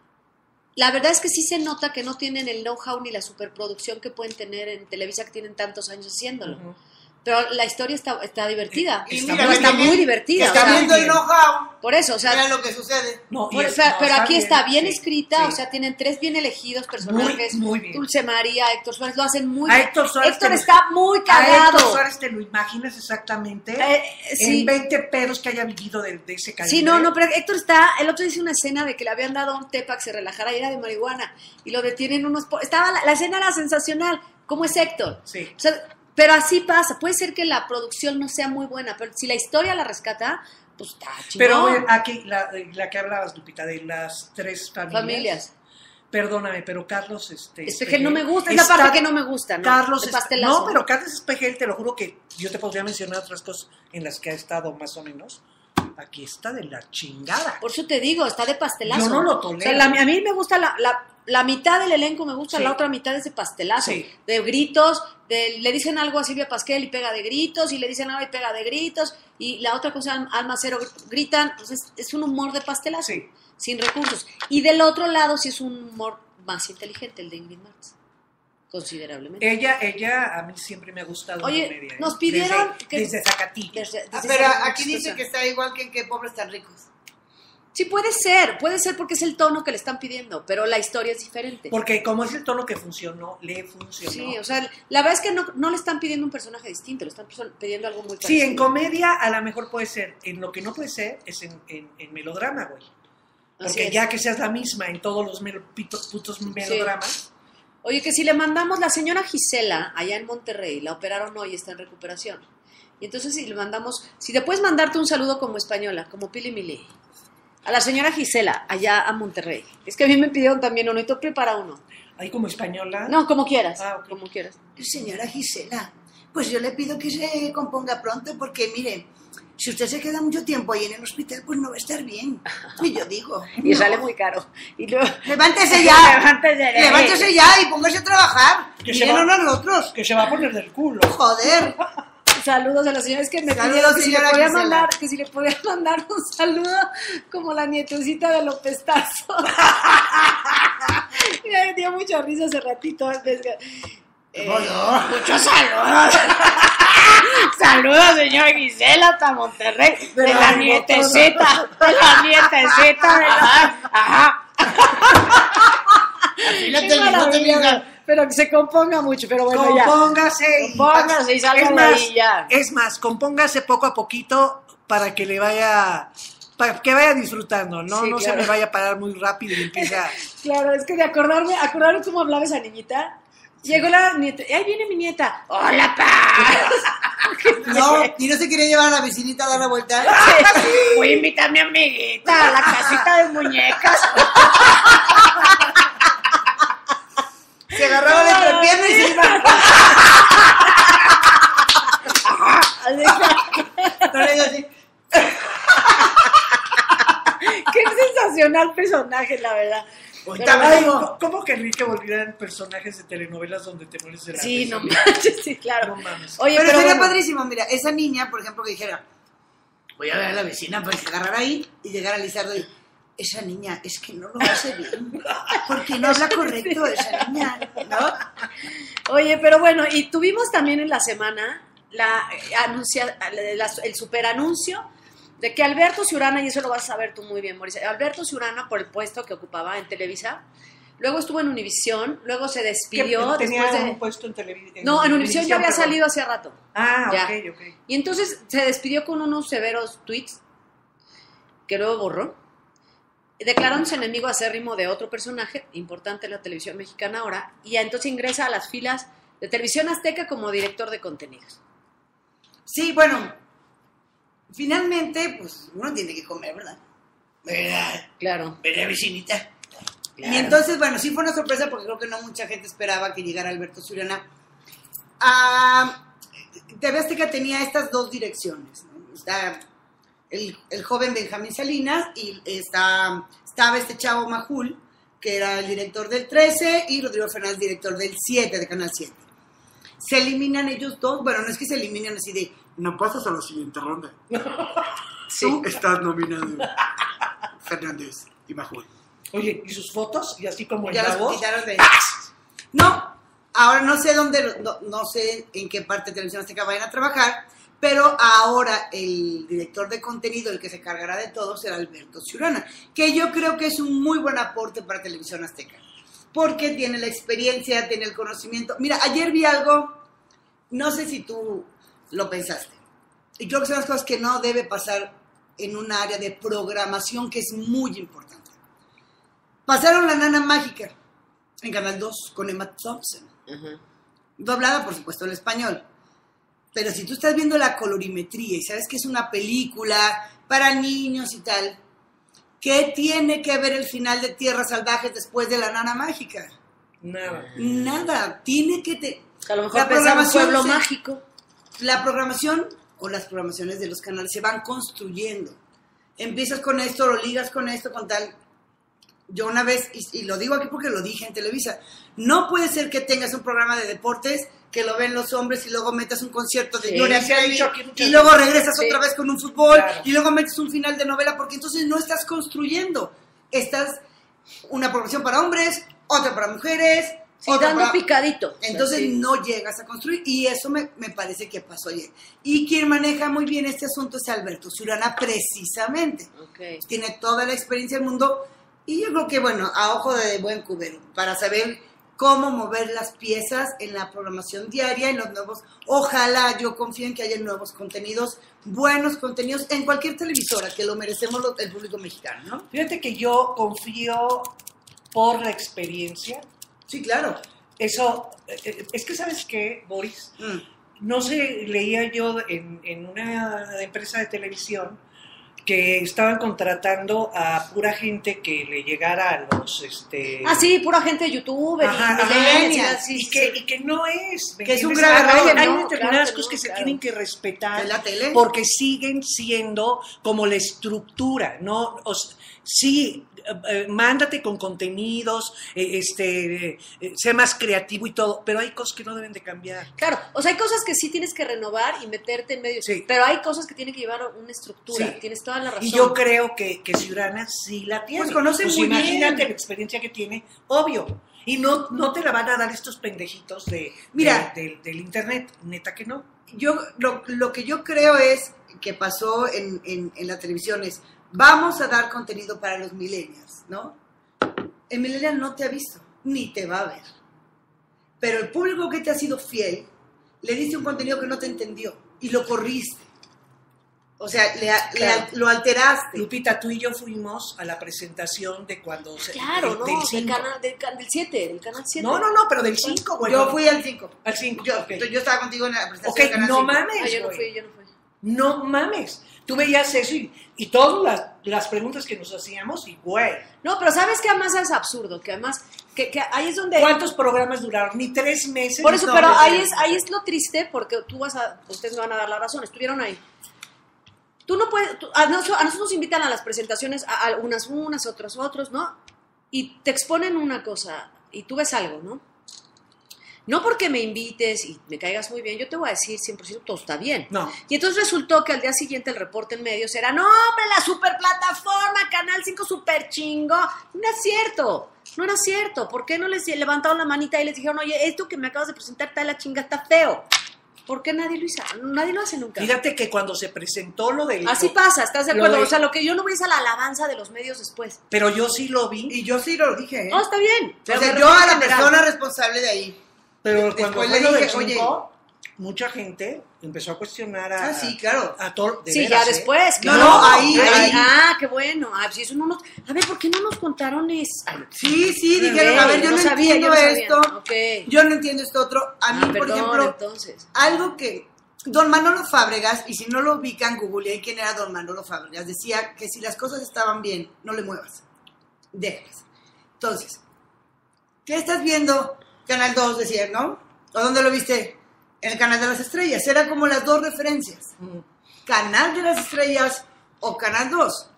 La verdad es que sí se nota que no tienen el know-how ni la superproducción que pueden tener en Televisa, que tienen tantos años haciéndolo. Ujú. Pero la historia está, está divertida. Y Y está mira, está que muy tiene- divertida. Está o sea, viendo el bien. know-how. por eso, o sea, Mira lo que sucede. No, y Por- es- pero, no, pero aquí está bien sí, escrita, sí. o sea, tienen tres bien elegidos personajes. Muy, muy bien. Dulce María, Héctor Suárez, lo hacen muy A bien. Héctor Suárez Héctor te lo- está muy A cagado. Héctor Suárez te lo imaginas exactamente Eh, sí. en veinte pedos que haya vivido de, de ese calibre. Sí, no, no, pero Héctor está, el otro dice una escena de que le habían dado un tepa que se relajara y era de marihuana y lo detienen unos... po- Estaba, la, la escena era sensacional. ¿Cómo es Héctor? Sí. O sea, pero así pasa. Puede ser que la producción no sea muy buena, pero si la historia la rescata, pues está chingón. Pero bueno, aquí, la, la que hablabas, Lupita, de las tres familias. Familias. Perdóname, pero Carlos este, Espejel no me gusta, es la está- parte que no me gusta, ¿no? Carlos De es- pastelazo. no, pero Carlos Espejel, te lo juro que yo te podría mencionar otras cosas en las que ha estado más o menos. Aquí está de la chingada. Por eso te digo, está de pastelazo. Yo no lo O tolero. sea, la- a mí me gusta la, la, la mitad del elenco, me gusta Sí. la otra mitad de ese pastelazo. Sí. De gritos, de, le dicen algo a Silvia Pasquel y pega de gritos, y le dicen algo y pega de gritos, y la otra cosa, Al- Alma Cero, gritan. Pues es, es un humor de pastelazo, Sí. sin recursos. Y del otro lado sí es un humor más inteligente, el de Ingrid Martz, considerablemente. Ella, ella a mí siempre me ha gustado Oye, la comedia, ¿eh? nos pidieron desde, que- desde Zacatillo. Desde- Ah, desde pero esa- aquí dice esa- que está igual que en que pobres tan ricos. Sí, puede ser, puede ser porque es el tono que le están pidiendo, pero la historia es diferente. Porque como es el tono que funcionó, le funcionó. Sí, o sea, la verdad es que no, no le están pidiendo un personaje distinto, le están perso- pidiendo algo muy parecido. Sí, en comedia a lo mejor puede ser. En lo que no puede ser es en, en, en melodrama, güey. Así Porque es. ya que seas la misma en todos los melo- pito- putos melodramas. Oye, que si le mandamos la señora Gisela allá en Monterrey, la operaron hoy, está en recuperación. Y entonces si le mandamos, si te puedes mandarte un saludo como española, como Pili Mili, a la señora Gisela allá a Monterrey. Es que a mí me pidieron también uno y tú prepara uno. Ahí como española. No, como quieras, Ah, ok. como quieras. Señora Gisela, pues yo le pido que se componga pronto porque, mire, si usted se queda mucho tiempo ahí en el hospital, pues no va a estar bien. Y yo digo, Y no. sale muy caro. Y luego, Levántese ya. Levántese de ahí. Levántese ya y póngase a trabajar. Que se Mírenos va- a nosotros. Que se va a poner del culo. Joder. saludos a la señora, es que me Saludos, pidieron que si, le señora podía Gisela. mandar, que si le podía mandar un saludo como la nietecita de López Tarso. Me dio mucha risa hace ratito. Eh, Hola. muchos saludos. Saludos, señora Gisela, hasta Monterrey. De Pero la algo nietecita. De la nietecita. De la... Ajá. Afílate Qué el bigote, maravilla, mija. pero que se componga mucho, pero bueno, ya. Compóngase y, Compóngase y salga es de más, ahí ya. Es más, compóngase poco a poquito para que le vaya, para que vaya disfrutando, ¿no? Sí, no claro. se me vaya a parar muy rápido y empieza. Claro, es que de acordarme, acordarme cómo hablaba esa niñita. Llegó la nieta, ahí viene mi nieta. ¡Hola, paz! No, y no se quería llevar a la vecinita a dar la vuelta. Voy a invitar a mi amiguita a la casita de muñecas. Se agarraba de entrepierna y se iba. No le digo así. Qué sensacional personaje, la verdad. Ahorita Pero me Ay, digo, ¿cómo querría que volvieran personajes de telenovelas donde te mueres de la sí, risa? no manches, sí, claro. No mames. Oye, pero, pero, sería bueno, padrísimo, mira, esa niña, por ejemplo, que dijera, voy a ver a la vecina para que se agarrara ahí y llegar a Lizardo y, esa niña, es que no lo hace bien, porque no habla correcto esa niña, ¿no? oye, pero bueno, y tuvimos también en la semana la eh, anuncia, la- el superanuncio de que Alberto Ciurana, y eso lo vas a saber tú muy bien, Mauricio, Alberto Ciurana, por el puesto que ocupaba en Televisa, luego estuvo en Univisión, luego se ¿Qué, despidió tenía después de... un puesto en televisión. No, en Univisión ya había salido hace rato. Ah, Ya. ok, ok. Y entonces se despidió con unos severos tweets que luego borró, declarándose enemigo acérrimo de otro personaje importante en la televisión mexicana ahora, y entonces ingresa a las filas de Televisión Azteca como director de contenidos. Sí, bueno, finalmente, pues uno tiene que comer, ¿verdad? ¿Verdad? Claro. ¿Verdad, vecinita? Claro. Y entonces, bueno, sí fue una sorpresa porque creo que no mucha gente esperaba que llegara Alberto Suriana. Ah, T V Azteca tenía estas dos direcciones, ¿no? Está el, el joven Benjamín Salinas y está, estaba este chavo Majul, que era el director del trece, y Rodrigo Fernández, director del siete, de Canal siete. Se eliminan ellos dos, bueno, no es que se eliminen así de, no pasas a la siguiente ronda. Sí. Tú estás nominado, Fernández y Majul. Oye, ¿y sus fotos? Y así como en Ya la los voz. quitaron de... No, ahora no sé dónde, no, no sé en qué parte de Televisión Azteca vayan a trabajar, pero ahora el director de contenido, el que se cargará de todo, será Alberto Suriana, que yo creo que es un muy buen aporte para Televisión Azteca, porque tiene la experiencia, tiene el conocimiento. Mira, ayer vi algo, no sé si tú lo pensaste, y creo que son las cosas que no debe pasar en un área de programación que es muy importante. Pasaron La Nana Mágica en Canal dos con Emma Thompson, Ajá. doblada por supuesto en español. Pero si tú estás viendo la colorimetría y sabes que es una película para niños y tal, ¿qué tiene que ver el final de Tierras Salvajes después de La Nana Mágica? Nada. Nada, tiene que... Te... A lo mejor La pensaba un programación pueblo se- mágico. La programación o las programaciones de los canales se van construyendo. Empiezas con esto, lo ligas con esto, con tal... Yo una vez, y, y lo digo aquí porque lo dije en Televisa, no puede ser que tengas un programa de deportes que lo ven los hombres y luego metas un concierto de Sí, Gloria se ha Trevi dicho aquí muchas y luego veces. regresas Sí. otra vez con un fútbol Claro. y luego metes un final de novela, porque entonces no estás construyendo. Estás una programación para hombres, otra para mujeres, Sí, otra dando para... picadito. Entonces Así. no llegas a construir, y eso me, me parece que pasó ayer. Y quien maneja muy bien este asunto es Alberto Suriana, precisamente. Ok. Tiene toda la experiencia del mundo, y yo creo que, bueno, a ojo de buen cubero, para saber cómo mover las piezas en la programación diaria, en los nuevos... Ojalá, yo confío en que haya nuevos contenidos, buenos contenidos, en cualquier televisora, que lo merecemos los- el público mexicano, ¿no? Fíjate que yo confío por la experiencia. Sí, claro. Eso, eh, es que ¿sabes qué, Boris? Mm. No sé, leía yo en, en una empresa de televisión que estaban contratando a pura gente que le llegara a los... Este, Ah, sí, pura gente de YouTube, Ajá, ajá, millennials, sí, y, sí, que, sí. y que no es. ¿me Que es un entiendes? grave Hay- error, Hay ¿no? determinadas Claro que cosas no, que se claro. tienen que respetar. ¿En la tele? Porque siguen siendo como la estructura, ¿no? O s- sí, eh, eh, mándate con contenidos, eh, este, eh, eh, sé más creativo y todo, pero hay cosas que no deben de cambiar. Claro, o sea, hay cosas que sí tienes que renovar y meterte en medio, Sí. pero hay cosas que tienen que llevar una estructura, Sí. tienes toda la razón. Y yo creo que, que Ciudadana sí la tiene. Pues conoce muy imagínate bien. la experiencia que tiene, obvio. Y no, no te la van a dar estos pendejitos de, Mira. de- del- del internet, neta que no. Yo, lo, lo que yo creo es que pasó en, en, en la televisión es, vamos a dar contenido para los millennials, ¿no? El millennial no te ha visto, ni te va a ver. Pero el público que te ha sido fiel, le diste un contenido que no te entendió y lo corriste. O sea, le, le- Claro. lo alteraste. Lupita, tú y yo fuimos a la presentación de cuando... se- Claro, de- ¿no? del Del, cinco. canal, del, can- del siete, del canal siete. No, no, no, pero del cinco, güey. Yo fui al cinco. al cinco. Yo, ok. yo estaba contigo en la presentación Ok, del Canal no cinco. mames, Ah, yo no güey. fui, yo no fui. No mames. Tú veías eso y, y todas las, las preguntas que nos hacíamos, y güey. No, pero ¿sabes qué además es absurdo? Que además, que, que ahí es donde... ¿Cuántos programas duraron? Ni tres meses. Por eso, No, pero no, ahí no. es, ahí es lo triste, porque tú vas a, ustedes me van a dar la razón, estuvieron ahí. Tú no puedes, tú- a, nosotros, a nosotros nos invitan a las presentaciones, a, a unas unas, otras otros, ¿no? Y te exponen una cosa, y tú ves algo, ¿no? No porque me invites y me caigas muy bien, yo te voy a decir cien por ciento todo está bien. No. Y entonces resultó que al día siguiente el reporte en medios era, no, hombre, la super plataforma, Canal cinco super chingo. No era cierto, no era cierto. ¿Por qué no les levantaron la manita y les dijeron, oye, esto que me acabas de presentar está de la chinga, está feo? ¿Por qué nadie lo hizo? Nadie lo hace nunca. Fíjate que cuando se presentó lo del... Así pasa, ¿estás de lo acuerdo? de- O sea, lo que yo no voy es a la alabanza de los medios después. Pero yo sí lo vi. Y yo sí lo dije, ¿eh? No, está bien. O pero sea, me yo a refiero la en general. persona responsable de ahí. Pero Después cuando le fue lo del dije, oye. cinco, mucha gente empezó a cuestionar a... Ah, sí, claro. A todo, de Sí, veras, ya ¿eh? después. No, claro. no, ahí, ahí. Ah, qué bueno. Ah, si eso no nos... A ver, ¿por qué no nos contaron eso? Ay, Sí, sí, Muy dijeron, bien, a ver, yo no, sabía, entiendo yo no sabía. esto, Ok. yo no entiendo esto otro. A mí, Ah, por perdón, ejemplo, entonces. algo que Don Manolo Fábregas, y si no lo ubican, googleé quién era Don Manolo Fábregas, decía que si las cosas estaban bien, no le muevas, déjalas. Entonces, ¿qué estás viendo? Canal dos, decía, ¿no? ¿O dónde lo viste? En el Canal de las Estrellas. Eran como las dos referencias. Mm. Canal de las Estrellas o Canal dos.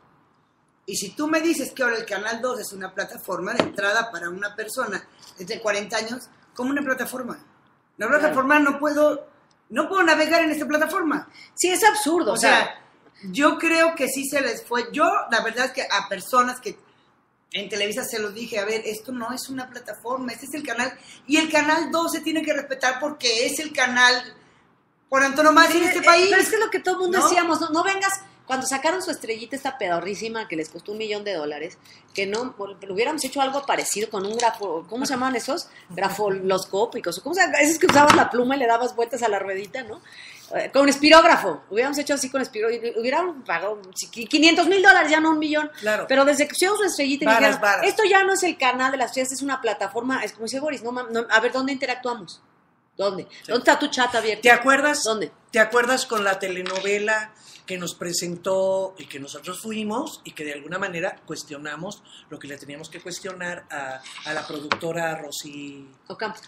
Y si tú me dices que ahora el Canal dos es una plataforma de entrada para una persona de cuarenta años, ¿cómo una plataforma? La plataforma claro. no puedo... No puedo navegar en esta plataforma. Sí, es absurdo. O, o sea, sea, yo creo que sí se les fue. Yo, la verdad es que a personas que en Televisa se los dije, a ver, esto no es una plataforma, este es el canal. Y el Canal dos se tiene que respetar porque es el canal por antonomasia sí, en este eh, país. Pero es que es lo que todo el mundo ¿no? decíamos, no, no vengas... Cuando sacaron su estrellita esta pedorrísima que les costó un millón de dólares, que no hubiéramos hecho algo parecido con un grafo, ¿cómo se llaman esos? Grafoloscópicos, ¿cómo se llaman? Esos que usabas la pluma y le dabas vueltas a la ruedita, ¿no? Eh, con espirógrafo, hubiéramos hecho así con espirógrafo, hubiéramos pagado quinientos mil dólares, ya no un millón. Claro. Pero desde que pusimos su estrellita y varas, dijeron, varas. esto ya no es el canal de las estrellas, es una plataforma, es como dice Boris, no, no, a ver, ¿dónde interactuamos? ¿Dónde? Sí. ¿Dónde está tu chat abierto? ¿Te acuerdas? ¿Dónde? ¿Te acuerdas con la telenovela que nos presentó y que nosotros fuimos y que de alguna manera cuestionamos lo que le teníamos que cuestionar a, a la productora Rosy Ocampo?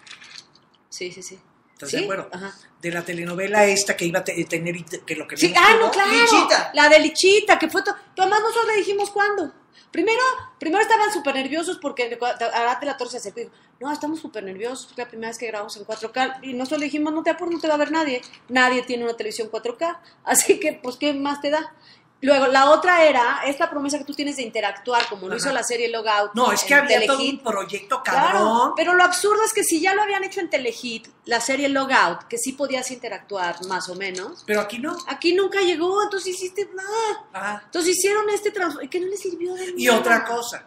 Sí, sí, sí. ¿Estás ¿Sí? de acuerdo? Ajá. De la telenovela esta que iba a te- tener, que lo que sí, ah, no, claro. Lichita. La de Lichita, que fue todo. Además, nosotros le dijimos cuándo. Primero, primero estaban súper nerviosos porque Arad de la Torre se acercó y dijo, no, estamos súper nerviosos porque es la primera vez que grabamos en cuatro K. Y nosotros le dijimos, no te apures, no te va a ver nadie. Nadie tiene una televisión cuatro K. Así que, pues, ¿qué más te da? Luego, la otra era esta promesa que tú tienes de interactuar, como lo Ajá. hizo la serie Logout. No, es que había Telehit. todo un proyecto cabrón. Claro, pero lo absurdo es que si ya lo habían hecho en Telehit, la serie Logout, que sí podías interactuar más o menos. Pero aquí no. Aquí nunca llegó, entonces hiciste nada. Ajá. Entonces hicieron este transformación, que no le sirvió de nada. Y otra cosa,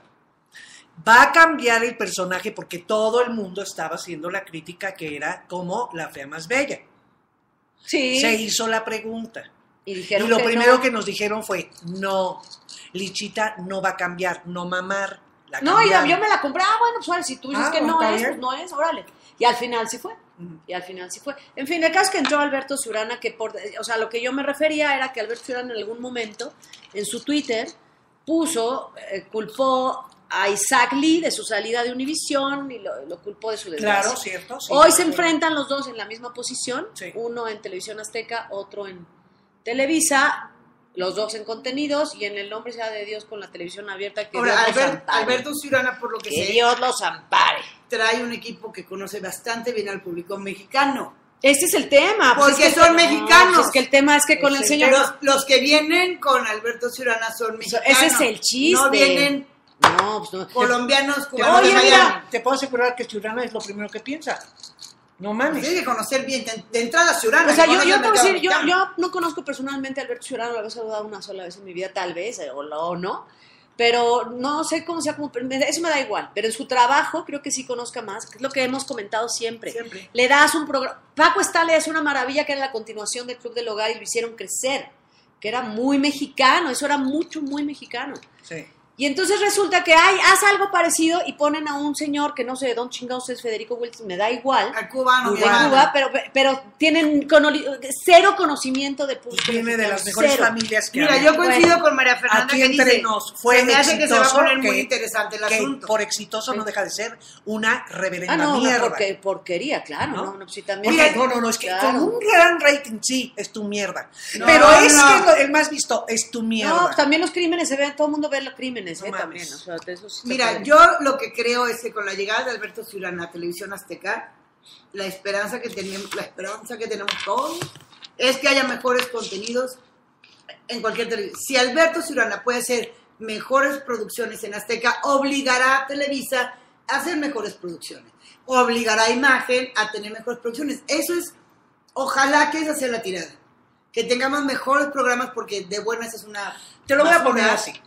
va a cambiar el personaje porque todo el mundo estaba haciendo la crítica que era como la fea más bella. Sí. Se hizo la pregunta. Y, dijeron y lo que primero no. que nos dijeron fue, no, Lichita no va a cambiar, no mamar. La no, y cambiaron. yo me la compré, ah, bueno, pues ahora, si tú dices Ah, que no está es, bien. pues no es, órale. Y al final sí fue, uh-huh. y al final sí fue. En fin, el caso es que entró Alberto Ciurana, que por, o sea, lo que yo me refería era que Alberto Ciurana en algún momento, en su Twitter, puso, eh, culpó a Isaac Lee de su salida de Univisión y lo, lo culpó de su desgracia. Claro, cierto. Sí, Hoy se claro. enfrentan los dos en la misma posición, Sí. uno en Televisión Azteca, otro en Televisa, los dos en contenidos y en el nombre sea de Dios con la televisión abierta. Que Ahora, Dios los Albert, ampare. Alberto Ciurana, por lo que, Que sé, Dios los ampare. trae un equipo que conoce bastante bien al público mexicano. Este es el tema. Porque pues es que son no, mexicanos. pues es que el tema es que con Es el el señor... Los, los que vienen con Alberto Ciurana son mexicanos. Ese es el chiste. No vienen No, pues no. colombianos, cubanos Oye, de mira, Miami. Te puedo asegurar que Ciurana es lo primero que piensa. No mames. Tiene que conocer bien, de, de entrada Ciurana. O sea, que yo, conoce yo, el te voy a mercado decir, yo, mexicano. yo no conozco personalmente a Alberto Ciurana, lo he saludado una sola vez en mi vida, tal vez, o, o no, pero no sé cómo sea, como, eso me da igual, pero en su trabajo creo que sí conozca más, que es lo que hemos comentado siempre. Siempre. Le das un programa, Paco Stanley es una maravilla que era la continuación del Club del Hogar y lo hicieron crecer, que era muy mexicano, eso era mucho, muy mexicano. Sí. Y entonces resulta que hay, haz algo parecido y ponen a un señor que no sé de dónde chingados es Federico Wilson, me da igual. Al cubano, De mi hermana. Cuba, pero, pero tienen conoli- cero conocimiento de público. Viene de las mexicano, mejores cero. familias que Mira, hay. yo coincido Bueno, con María Fernanda Aquí que entre dice, nos fue se me hace que se va a exitoso poner muy que- interesante el que asunto. por exitoso no deja de ser una reverenda Ah, no, mierda. no, porque porquería, claro, ¿No? no, no, pues sí también. Porque, Oye, no, no, no, es que claro. con un gran rating sí es tu mierda. No, pero no, es no. que lo- el más visto es tu mierda. No, pues también los crímenes se ven, todo el mundo ve los crímenes, No eh, mames. también, o sea, de eso sí está Mira, padre. yo lo que creo es que con la llegada de Alberto Ciurana a Televisión Azteca, la esperanza que tenemos, la esperanza que tenemos todos es que haya mejores contenidos en cualquier televisión. Si Alberto Ciurana puede hacer mejores producciones en Azteca, obligará a Televisa a hacer mejores producciones. Obligará a Imagen a tener mejores producciones. Eso es, ojalá que esa sea la tirada. Que tengamos mejores programas porque de buenas es una... Te lo voy a basura. poner así.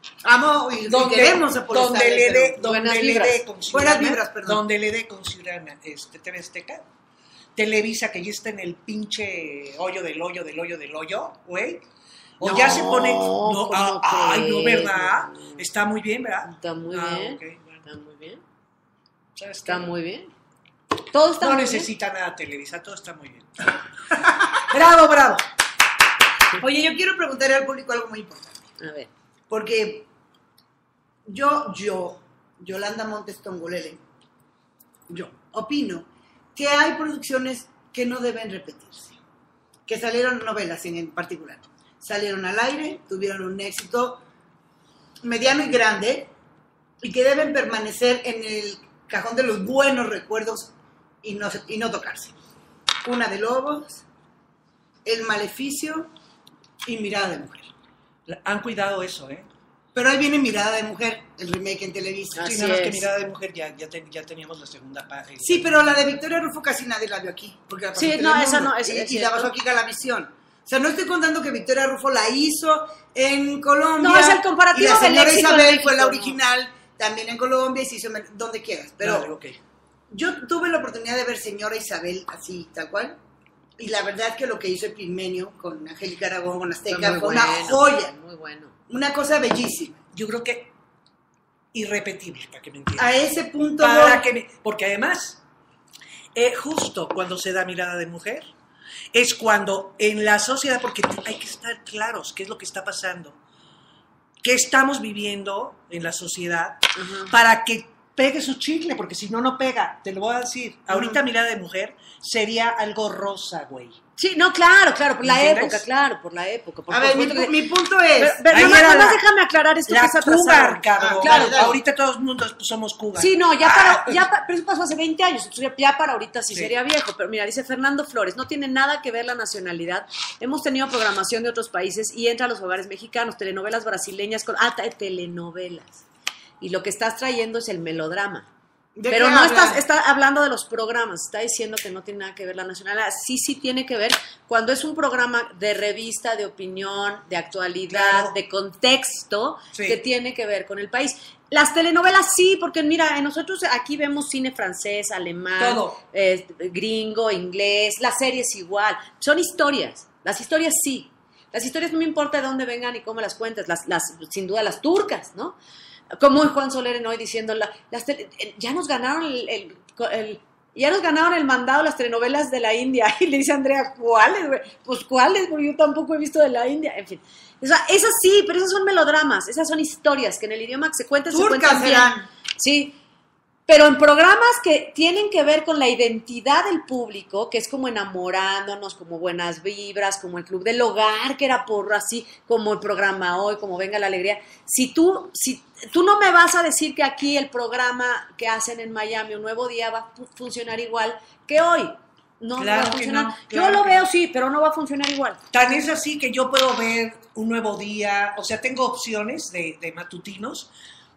Amo y Donde, queremos a donde le dé donde Buenas le vibras. dé con Buenas Ciurana, vibras, perdón. donde le dé con Ciurana este T V Azteca, Televisa que ya está en el pinche hoyo del hoyo del hoyo del hoyo, güey. O No, ya se pone no, ¿cómo ah, ay, no, crees? ¿verdad? No. Está muy bien, ¿verdad? Está muy Ah, bien, ok, bueno. está muy bien, ¿Sabes está qué? muy bien. Todo está No muy necesita nada Televisa, todo está muy bien. bien. Bravo, bravo. Oye, yo quiero preguntarle al público algo muy importante. A ver. Porque yo, yo, Yolanda Montes Tongolele, yo opino que hay producciones que no deben repetirse. Que salieron novelas en, en particular. Salieron al aire, tuvieron un éxito mediano y grande y que deben permanecer en el cajón de los buenos recuerdos y no, y no tocarse. Cuna de Lobos, El Maleficio y Mirada de Mujer. Han cuidado eso, ¿eh? Pero ahí viene Mirada de Mujer, el remake en Televisa. Sí, Así nada más que es. Mirada de Mujer ya, ya, ten- ya teníamos la segunda parte. Sí, pero la de Victoria Rufo casi nadie la vio aquí. Porque la pasó Sí, en no, Telemundo, esa no, es- y, es y la cierto. pasó aquí Galavisión. O sea, no estoy contando que Victoria Rufo la hizo en Colombia. No, es el comparativo y la del señora éxito en Isabel México, fue la ¿no? original, también en Colombia y se hizo en- donde quieras. Pero Dale, ok. yo tuve la oportunidad de ver señora Isabel así, tal cual. Y la verdad es que lo que hizo Epigmenio con Angélica Aragón, con Azteca, Fue fue, muy una bueno, joya. Muy bueno. Una cosa bellísima. Yo creo que irrepetible, para que me entiendan. A ese punto Para voy. que me- porque además, eh, justo cuando se da Mirada de Mujer, es cuando en la sociedad, porque hay que estar claros qué es lo que está pasando, qué estamos viviendo en la sociedad, Ajá. para que pegue su chicle, porque si no, no pega. Te lo voy a decir. Ahorita Mirada de Mujer sería algo rosa, güey. Sí, no, claro, claro, por la ¿Entiendes? época, claro, por la época. Por A ver, mi, supuesto que- mi punto es... Pero, pero Ahí nada más- era nada más la- déjame aclarar esto que La es atrasado. cougar, cabrón. Ah, claro, dale. Ahorita todos el mundo somos cougar. Sí, no, ya Ah, para, ya pa- pero eso pasó hace veinte años, entonces ya, ya para ahorita sí, Sí. sería viejo, pero mira, dice Fernando Flores, no tiene nada que ver la nacionalidad, hemos tenido programación de otros países y entra a los hogares mexicanos, telenovelas brasileñas, con, ah, te- telenovelas, y lo que estás trayendo es el melodrama. ¿de Pero qué no hablan? estás está hablando de los programas, está diciendo que no tiene nada que ver la nacionalidad. Sí, sí tiene que ver cuando es un programa de revista, de opinión, de actualidad, Claro. de contexto, Sí. que tiene que ver con el país. Las telenovelas sí, porque mira, nosotros aquí vemos cine francés, alemán, Todo. eh, gringo, inglés, las series igual. Son historias, las historias sí. Las historias no me importa de dónde vengan y cómo las cuentas, las, las, sin duda las turcas, ¿no? Como Juan Soler en hoy diciendo, la, las tele- ya nos ganaron el, el- el- ya nos ganaron el mandado las telenovelas de la India. Y le dice Andrea, ¿cuáles, güey? Pues ¿cuáles? Porque yo tampoco he visto de la India. En fin. O sea, esas sí, pero esas son melodramas, esas son historias que en el idioma que se cuentan, se Turcas cuentan bien. serán. Sí, pero en programas que tienen que ver con la identidad del público, que es como enamorándonos, como buenas vibras, como el Club del Hogar, que era por así, como el programa hoy, como Venga la Alegría. Si tú, si tú no me vas a decir que aquí el programa que hacen en Miami, Un Nuevo Día, va a fu- funcionar igual que hoy. No, no Claro va a que funcionar. no, Yo claro lo que veo, no. sí, pero no va a funcionar igual. Tan es así que yo puedo ver Un Nuevo Día, o sea, tengo opciones de, de matutinos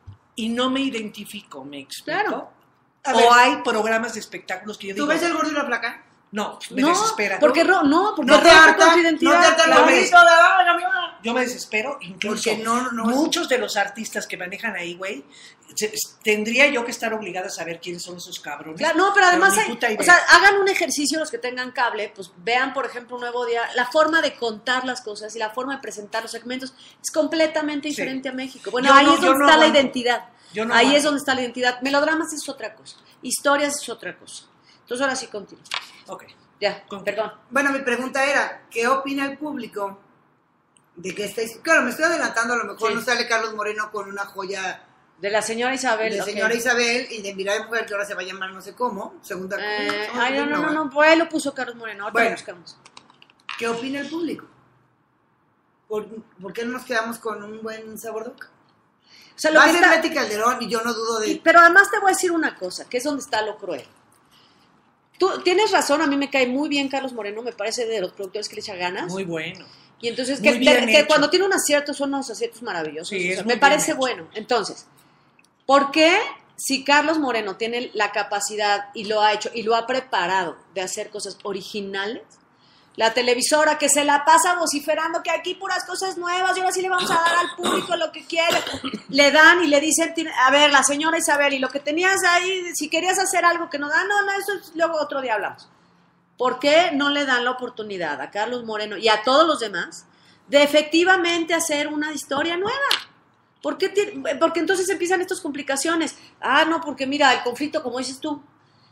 y no me identifico, ¿me explico? Claro. A ver. O hay programas de espectáculos que yo ¿Tú digo, ves el gordo y la flaca? no, me no, desespera. porque ro- no, porque No te rompe harta, con su identidad. no te harta el claro. gordito, la la la. Yo me desespero, incluso Porque no, no- muchos de los artistas que manejan ahí, güey, se- tendría yo que estar obligada a saber quiénes son esos cabrones. Claro, no, pero además, ni hay- puta idea. o sea, hagan un ejercicio los que tengan cable, pues vean, por ejemplo, Un Nuevo Día, la forma de contar las cosas y la forma de presentar los segmentos es completamente Sí. diferente a México. Bueno, Yo ahí no- es yo donde no está la aguanto. identidad. Yo no ahí aguanto. es donde está la identidad. Melodramas es otra cosa, historias es otra cosa. Entonces ahora sí continúo. Ok. Ya, Con- perdón. Bueno, mi pregunta era, ¿qué opina el público de que estáis... Claro, me estoy adelantando, a lo mejor Sí. no sale Carlos Moreno con una joya De la señora Isabel. de ok. señora Isabel y de Mirada de Mujer, que ahora se va a llamar no sé cómo, segunda... Eh, ¿cómo? ay, no, no, no, ¿eh? no, pues ahí lo puso Carlos Moreno, ahorita Bueno. lo buscamos. ¿Qué opina el público? ¿Por, por qué no nos quedamos con un buen sabor de boca? O sea, lo Va a que ser está- Betty Calderón y yo no dudo de... Pero además te voy a decir una cosa, que es donde está lo cruel. Tú tienes razón, a mí me cae muy bien Carlos Moreno, me parece de los productores que le echa ganas. Muy bueno. Y entonces, Muy que, bien que hecho. cuando tiene un acierto son unos aciertos maravillosos. Sí, O sea, es muy me bien parece hecho. bueno. Entonces, ¿por qué si Carlos Moreno tiene la capacidad y lo ha hecho y lo ha preparado de hacer cosas originales? La televisora que se la pasa vociferando que aquí puras cosas nuevas y ahora sí le vamos a dar al público lo que quiere. Le dan y le dicen, tiene- a ver, la señora Isabel, y lo que tenías ahí, si querías hacer algo que no dan, no, no, eso es, luego otro día hablamos. ¿Por qué no le dan la oportunidad a Carlos Moreno y a todos los demás de efectivamente hacer una historia nueva? ¿Por qué ti- porque entonces empiezan estas complicaciones. Ah, no, porque mira, el conflicto, como dices tú,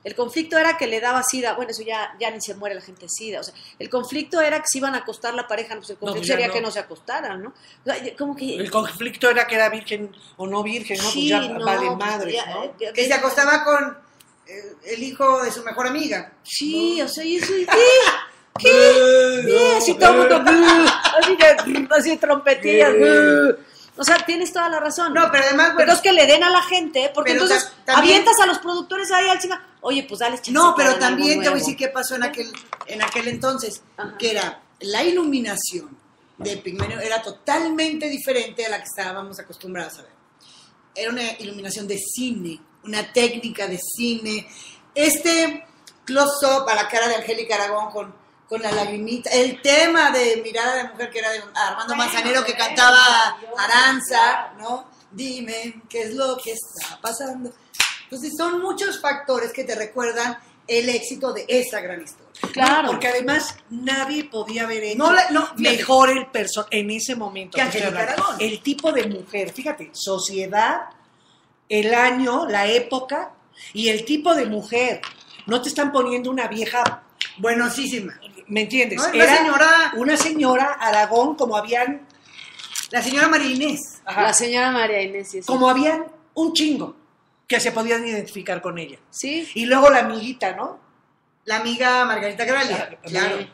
El conflicto era que le daba sida. Bueno, eso ya, ya ni se muere la gente de sida. O sea, el conflicto era que se iban a acostar la pareja. Pues el conflicto No, pues sería no. que no se acostaran, ¿no? O sea, como que... El conflicto era que era virgen o no virgen, ¿no? Sí, pues ya no, vale pues madres, ya, ¿no? ya- Que se acostaba con eh, el hijo de su mejor amiga. Sí, o sea, y eso... ¿Qué? ¿Qué? ¿Qué? Así todo el mundo... Así que... Así trompetillas. O sea, tienes toda la razón. No, pero además, Pero bueno, es que le den a la gente, porque Pero entonces ta- también- avientas a los productores ahí al cima. Oye, pues dale chance. no, que pero hagan algo también te voy a nuevo. decir qué pasó en aquel, en aquel entonces, Ajá. que era la iluminación de Pigmenio era totalmente diferente a la que estábamos acostumbrados a ver. Era una iluminación de cine, una técnica de cine. Este close-up a la cara de Angélica Aragón con, con la lagrimita. El tema de Mirada de Mujer, que era de Armando Bueno, Manzanero, que bueno, cantaba maravilloso, Aranza, claro. ¿no? Dime qué es lo que está pasando. Entonces son muchos factores que te recuerdan el éxito de esa gran historia. Claro. Porque además nadie podía haber hecho No la- no, fíjate. mejor el perso en ese momento. Que te estoy Angélica hablando. Aragón. El tipo de mujer, fíjate, sociedad, el año, la época y el tipo de mujer. No te están poniendo una vieja, Buenosísima. ¿me entiendes? No, una señora- una señora Aragón como habían, La señora María Inés. ajá, La señora María Inés, sí, sí. como habían un chingo que se podían identificar con ella. Sí. Y luego la amiguita, ¿no? La amiga Margarita Gralia. La- Claro. Sí.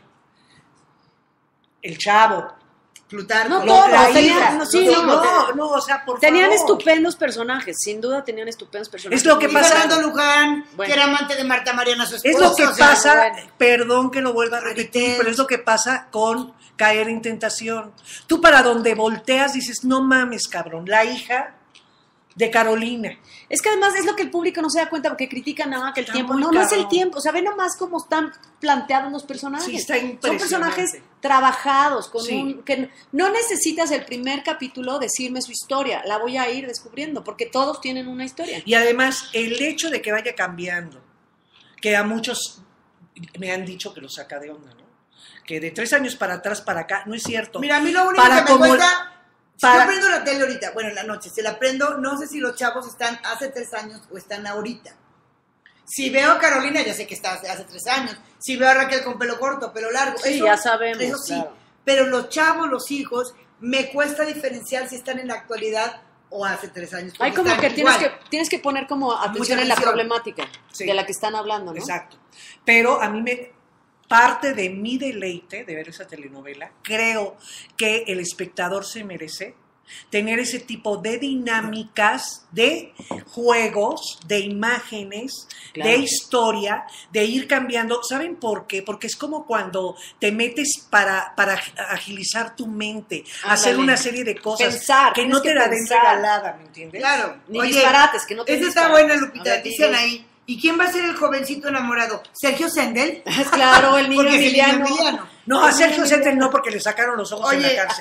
El chavo. Plutarco. No, Lo- todos, la tenían- hija. no, sí, no, no, no, no, o sea, por Tenían favor. estupendos personajes, sin duda tenían estupendos personajes. Es lo que Y pasa- Fernando Luján, Bueno. que era amante de Marta Mariana, su esposa. Es lo que o sea, pasa, bueno. perdón que lo vuelva a repetir, Maritel. pero es lo que pasa con caer en tentación. Tú para donde volteas dices, no mames, cabrón, la hija de Carolina. Es que además es lo que el público no se da cuenta porque critican nada más que el Está tiempo. muy No, no es cabrón. el tiempo. O sea, ve nomás cómo están planteados los personajes. Sí, está Son impresionante. personajes trabajados, con Sí. un que no necesitas el primer capítulo decirme su historia. La voy a ir descubriendo porque todos tienen una historia. Y además, el hecho de que vaya cambiando, que a muchos me han dicho que lo saca de onda, ¿no? Que de tres años para atrás, para acá, no es cierto. Mira, a mí lo único Para que me como- cuesta... Si para- yo prendo la tele ahorita, bueno, en la noche, si la prendo, no sé si los chavos están hace tres años o están ahorita. Si veo a Carolina, ya sé que está hace, hace tres años. Si veo a Raquel con pelo corto, pelo largo. Sí, eso, ya sabemos, Eso sí. claro. Pero los chavos, los hijos, me cuesta diferenciar si están en la actualidad o hace tres años. Hay porque como están que tienes, igual. que tienes que poner como atención en la atención. problemática Sí. de la que están hablando, ¿no? Exacto. Pero a mí me... Parte de mi deleite de ver esa telenovela, creo que el espectador se merece tener ese tipo de dinámicas, de juegos, de imágenes, Claro. de historia, de ir cambiando. ¿Saben por qué? Porque es como cuando te metes para, para agilizar tu mente, Ándale. hacer una serie de cosas Pensar, que tienes no te que la den pensar. regalada, ¿me entiendes? Claro. Ni disparates, que no te Esa está disparates. buena, Lupita. A ver, Dicen dile. ahí. ¿Y quién va a ser el jovencito enamorado? ¿Sergio Sendel? Claro, el niño Porque es el niño Emiliano. Emiliano. No, a El Sergio niño Sendel Emiliano. no, porque le sacaron los ojos en Oye. la cárcel.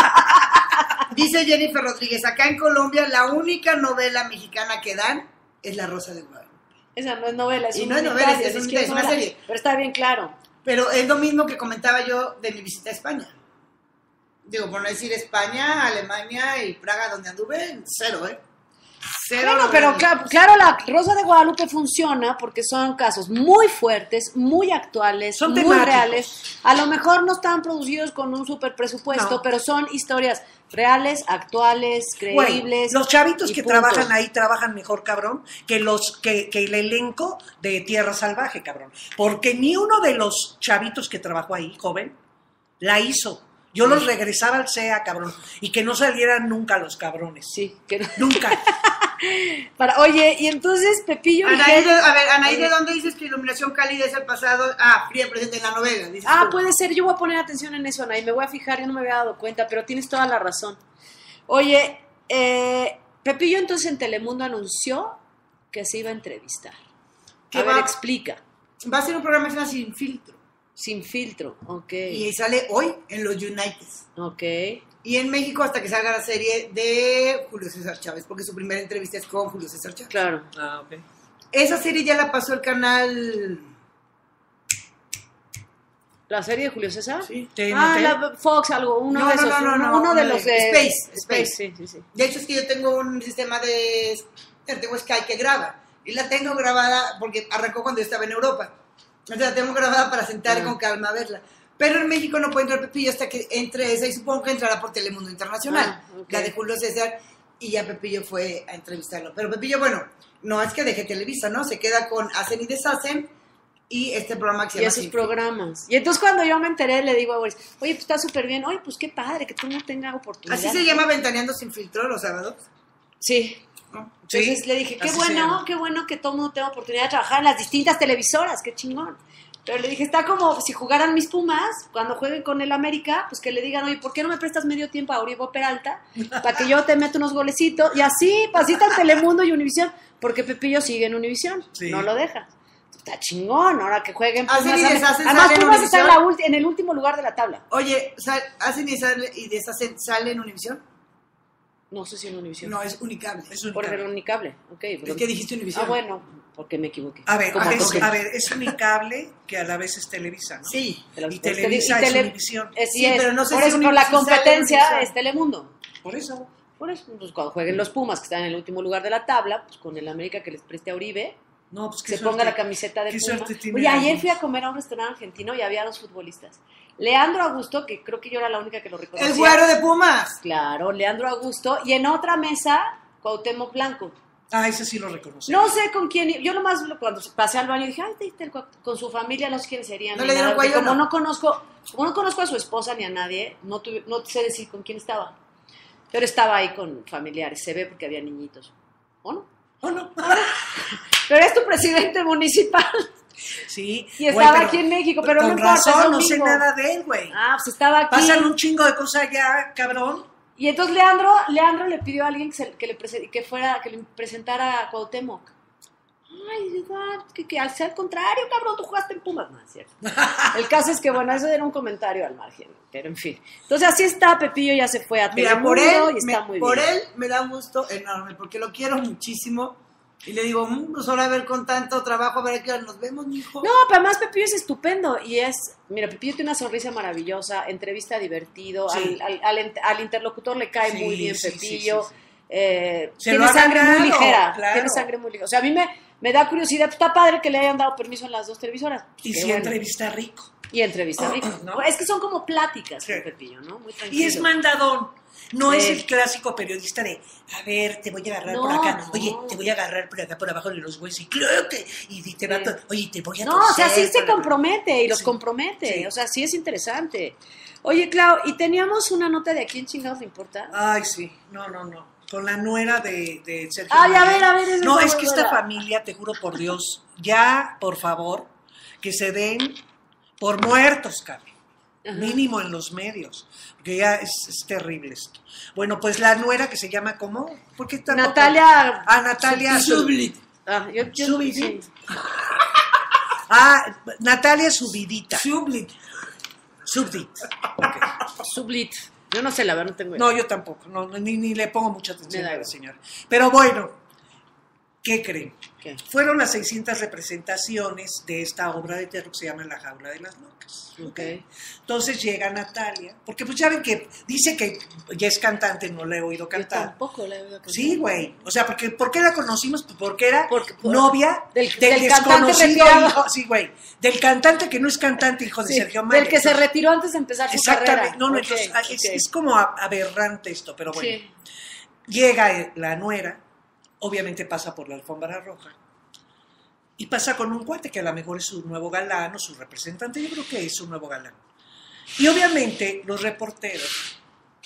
Dice Jennifer Rodríguez, acá en Colombia la única novela mexicana que dan es La Rosa de Guadalupe. Esa no es novela, es Y un no es novela, unitario, es un- ni siquiera es una novela. serie. Pero está bien claro. Pero es lo mismo que comentaba yo de mi visita a España. Digo, por no decir España, Alemania y Praga, donde anduve, cero, ¿eh? Cero. Bueno, pero claro, claro, la Rosa de Guadalupe funciona porque son casos muy fuertes, muy actuales, Son muy temáticos. reales. A lo mejor no están producidos con un super presupuesto, No. pero son historias reales, actuales, Güey, creíbles. los chavitos y que punto. trabajan ahí trabajan mejor, cabrón, que los que, que el elenco de Tierra Salvaje, cabrón. Porque ni uno de los chavitos que trabajó ahí, joven, la hizo. Yo los regresaba al C E A, cabrón, y que no salieran nunca los cabrones. Sí, que no- Nunca. Para, oye, y entonces Pepillo y Anaí, Gel- de- a ver, Anaí, ¿de Oye. dónde dices que iluminación cálida es el pasado? Ah, fría presente en la novela. Dices Ah, tú. puede ser, yo voy a poner atención en eso, Anaí, me voy a fijar, yo no me había dado cuenta, pero tienes toda la razón. Oye, eh, Pepillo entonces en Telemundo anunció que se iba a entrevistar. ¿Qué A ver, va? explica. Va a ser un programa que se llama Sin Filtro. Sin filtro, ok. Y sale hoy en los Uniteds. Ok. Y en México hasta que salga la serie de Julio César Chávez, porque su primera entrevista es con Julio César Chávez. Claro. Ah, ok. Esa serie ya la pasó el canal... ¿La serie de Julio César? Sí. T N T. Ah, la Fox, algo, uno No, de no, esos. no, no, uno, no, uno de no, los de... Space, Space, Space. sí, sí, sí. De hecho es que yo tengo un sistema de... Tengo Sky que graba. Y la tengo grabada porque arrancó cuando yo estaba en Europa. Entonces la tengo grabada para sentar Ah. con calma a verla. Pero en México no puede entrar Pepillo hasta que entre esa y supongo que entrará por Telemundo Internacional. Ah, ok. La de Julio César y ya Pepillo fue a entrevistarlo. Pero Pepillo, bueno, no es que deje Televisa, ¿no? Se queda con Hacen y Deshacen y este programa que se Y llama esos Sin programas. Y entonces cuando yo me enteré, le digo a Boris, oye, pues está súper bien. Oye, pues qué padre que tú no tengas Fin. oportunidad. Así se llama Ventaneando Sin Filtro los sábados. Sí. ¿No? Entonces Sí, le dije, qué así se bueno, llama. qué bueno que todo el mundo tenga oportunidad de trabajar en las distintas televisoras, qué chingón. Pero le dije, está como si jugaran mis Pumas, cuando jueguen con el América, pues que le digan, oye, ¿por qué no me prestas medio tiempo a Uribe Peralta? Para que yo te meta unos golecitos. Y así, pasita en Telemundo y Univisión, porque Pepillo sigue en Univisión, Sí. no lo deja. Está chingón, ahora que jueguen Hacen Pumas. y sale- deshacen, Además, sale en Pumas está en, Univisión. la ulti- en el último lugar de la tabla. Oye, sal- Hacen y, sale, y Deshacen sale en Univisión. No sé si en Univisión. No, es Unicable. Es un Por el Unicable, ok. Es que dijiste Univisión. Ah, bueno, porque me equivoqué. A ver, Como es, toque. a ver, es Unicable que a la vez es Televisa, ¿no? Sí. Pero- Y pero- Televisa y es tele- Univisión. es- Sí, es- pero no sé por si eso, Uni- pero la si sale competencia Univisión. es Telemundo. Por eso. Por eso, pues cuando jueguen los Pumas, que están en el último lugar de la tabla, pues con el América que les preste a Uribe, No, pues qué se suerte. ponga la camiseta de qué Puma. suerte tiene Oye, ayer algunos. fui a comer a un restaurante argentino y había dos futbolistas. Leandro Augusto, que creo que yo era la única que lo reconocía. El güero de Pumas. Claro, Leandro Augusto. Y en otra mesa, Cuauhtémoc Blanco. Ah, ese sí lo reconocí. No sé con quién, yo nomás cuando pasé al baño dije, ay, ahí está el Cuauhtémoc", con su familia, no sé quiénes serían. ¿No ni le dieron nada, porque cuello, Como no? no conozco, como no conozco a su esposa ni a nadie, no, tuve, no sé decir con quién estaba. Pero estaba ahí con familiares, se ve porque había niñitos. ¿O no? Oh, no. Pero es tu presidente municipal. Sí. Y estaba güey, pero aquí en México, pero no con importa, es razón, no sé domingo. nada de él, güey. Ah, pues estaba aquí. Pasan un chingo de cosas ya, cabrón. Y entonces Leandro, Leandro le pidió a alguien que, se- que le prese- que fuera, que le presentara a Cuauhtémoc. Ay, ¿verdad? que, que al ser contrario, cabrón, tú jugaste en Pumas. No, es cierto. El caso es que, bueno, eso era un comentario al margen, pero en fin. Entonces así está, Pepillo ya se fue a Mira, por Telemundo él, y está me, muy por bien. él me da un gusto enorme, porque lo quiero muchísimo. Y le digo, mm, pues ahora a ver con tanto trabajo, a ver a qué hora nos vemos, mijo. No, pero además Pepillo es estupendo y es, mira, Pepillo tiene una sonrisa maravillosa, entrevista divertido, Sí. al, al, al, al interlocutor le cae Sí, muy bien sí, sí, Pepillo, sí, sí. eh, Se tiene lo ha sangre muy ganado, ligera, claro. tiene sangre muy ligera. O sea, a mí me, me da curiosidad, pues, está padre que le hayan dado permiso en las dos televisoras. Y Qué si bueno. entrevista rico. Y entrevista rico. ¿No? Es que son como pláticas Sí. con Pepillo, ¿no? Muy Y tranquilo. es mandadón. No Sí. es el clásico periodista de, a ver, te voy a agarrar No, por acá. no. Oye, te voy a agarrar por acá, por abajo de los huesos. Y claro que, y te va Sí. to- oye, te voy a No, o sea, sí torcer se para- compromete y los Sí. compromete. Sí. O sea, sí es interesante. Oye, Clau, y teníamos una nota de a quién chingados le importa. Ay, sí. No, no, no. Con la nuera de, de Sergio. Ay, a Mayer. ver, a ver, esa No, está es muy que esta buena. familia, te juro por Dios, ya, por favor, que se den por muertos, cabrón. Ajá. Mínimo en los medios, porque ya es, es terrible esto. Bueno, pues la nuera que se llama, ¿cómo? ¿Por qué tampoco? Natalia. Ah, Natalia. Sublit. Ah, yo, yo- Subidit. sí. Ah, Natalia Subidita. Sublit. Subdit. Ok. Sublit. Yo no sé, la verdad, no tengo No, yo tampoco, no, ni, ni le pongo mucha atención Me da a la igual. señora. Pero bueno, ¿qué creen? ¿Qué? Fueron las seiscientas representaciones de esta obra de teatro que se llama La Jaula de las Locas. Ok. Entonces llega Natalia, porque pues ya ven que dice que ya es cantante, no la he oído Yo cantar. tampoco la he oído cantar. Sí, güey. O sea, porque ¿por qué la conocimos? Pues porque era Porque- por- novia del- del, del cantante desconocido retirado. hijo, sí, güey, del cantante que no es cantante, hijo de Sí, Sergio Mayer. del que se retiró antes de empezar su Exactamente. carrera. No, no, Ok, entonces, ah, es, ok. es como a- aberrante esto, pero bueno. Sí. Llega la nuera, obviamente pasa por la alfombra roja, y pasa con un cuate que a lo mejor es su nuevo galán o su representante, yo creo que es su nuevo galán. Y obviamente los reporteros,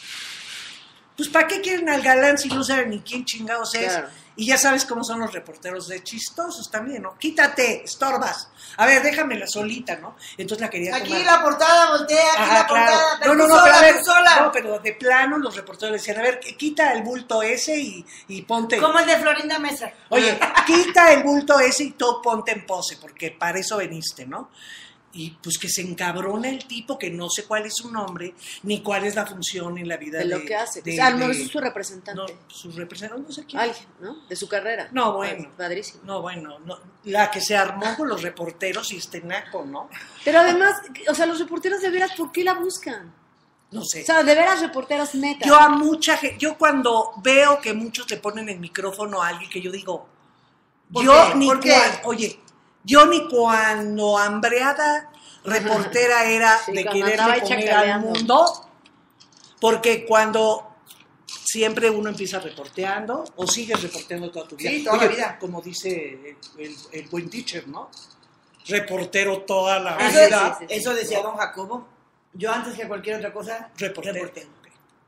pues ¿para qué quieren al galán si no saben ni quién chingados es? Claro. Y ya sabes cómo son los reporteros de chistosos también, ¿no? Quítate, estorbas. A ver, déjamela solita, ¿no? Entonces la quería Aquí tomar. la portada, voltea, aquí Ajá, la claro. portada, pero No, no, tú no, sola, pero a ver, tú sola. no, pero de plano los reporteros decían, a ver, quita el bulto ese y, y ponte... Como el de Florinda Mesa. Oye, quita el bulto ese y tú ponte en pose, porque para eso veniste, ¿no? Y pues que se encabrona el tipo, que no sé cuál es su nombre, ni cuál es la función en la vida De de... lo que hace. de- O sea, a lo mejor de- es su representante. No, su representante, no sé quién. Alguien, ¿no? De su carrera. No, bueno. Padrísimo. No, bueno, no, la que se armó con los reporteros y este naco, ¿no? Pero además, o sea, los reporteros de veras, ¿por qué la buscan? No sé. O sea, de veras reporteros neta. Yo a mucha gente, yo cuando veo que muchos le ponen el micrófono a alguien que yo digo, ¿Por Yo qué? ni ¿Por qué? cuan- oye, yo ni cuando hambreada reportera era Sí, de cuando andaba quererle comer al chacaleando. mundo, porque cuando siempre uno empieza reporteando o sigues reporteando toda tu vida. Sí, toda la Oye, vida. como dice el, el- el buen teacher, ¿no? Reportero toda la Eso, vida. sí, sí, sí. eso decía don Jacobo. Yo antes que cualquier otra cosa, Reportero. reportero. Ok.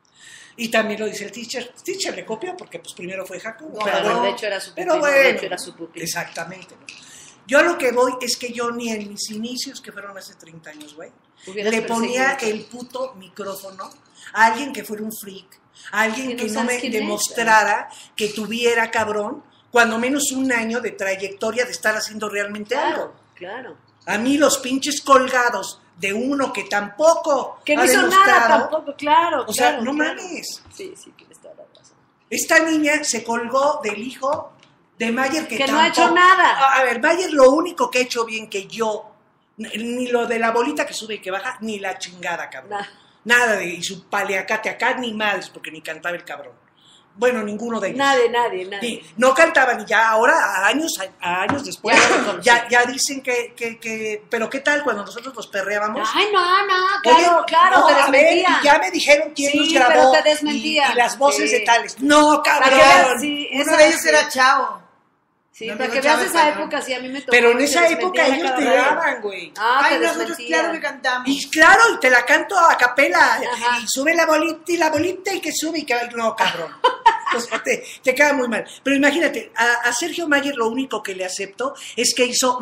Y también lo dice el teacher. Teacher le copió porque pues primero fue Jacobo. No, pero Claro, bueno, de hecho era su pero pupilo, bueno, de hecho era su pupilo. exactamente. ¿no? Yo a lo que voy es que yo ni en mis inicios, que fueron hace treinta años, güey, Hubieras le ponía perseguido. el puto micrófono a alguien que fuera un freak, a alguien Que no que no sabes me quién es, demostrara que tuviera, cabrón, cuando menos un año de trayectoria de estar haciendo realmente algo. Claro, claro. A mí los pinches colgados de uno que tampoco Que no ha hizo nada demostrado, tampoco, claro. o sea, claro, no claro. mames. Sí, sí, tienes toda la razón. Esta niña se colgó del hijo de Mayer que, Que no ha tampoco- hecho nada. A, a ver, Mayer lo único que ha hecho bien que yo, ni lo de la bolita que sube y que baja, ni la chingada, cabrón. Nah. Nada de, y su paliacate acá, ni madres, porque ni cantaba el cabrón. Bueno, ninguno de ellos. Nadie, nadie, nadie. Ni- no cantaban y ya ahora, a años, a años después, Ya lo reconocí. ya, ya dicen que, que, que, pero ¿qué tal cuando nosotros los perreábamos? Ay, no, no, claro, Oye, claro, no, te a ver, desmentían. y ya me dijeron quién Sí, nos grabó pero te y, desmentían. y las voces Sí. de tales. No, Para que cabrón. veas, sí, Uno esa- de ellos sí. era Chao. Sí, Mi para amigo que veas Chávez esa Calderón. época, sí, a mí me tocó. Pero en que esa te época desmentían a ellos cada te rato. graban, güey. Ah, Ay, te nosotros desmentían. claro que cantamos. Y claro, y te la canto a capela. Ajá. Y sube la bolita y la bolita y que sube y que... No, cabrón. O sea, te, te queda muy mal. Pero imagínate, a, a Sergio Mayer lo único que le acepto es que hizo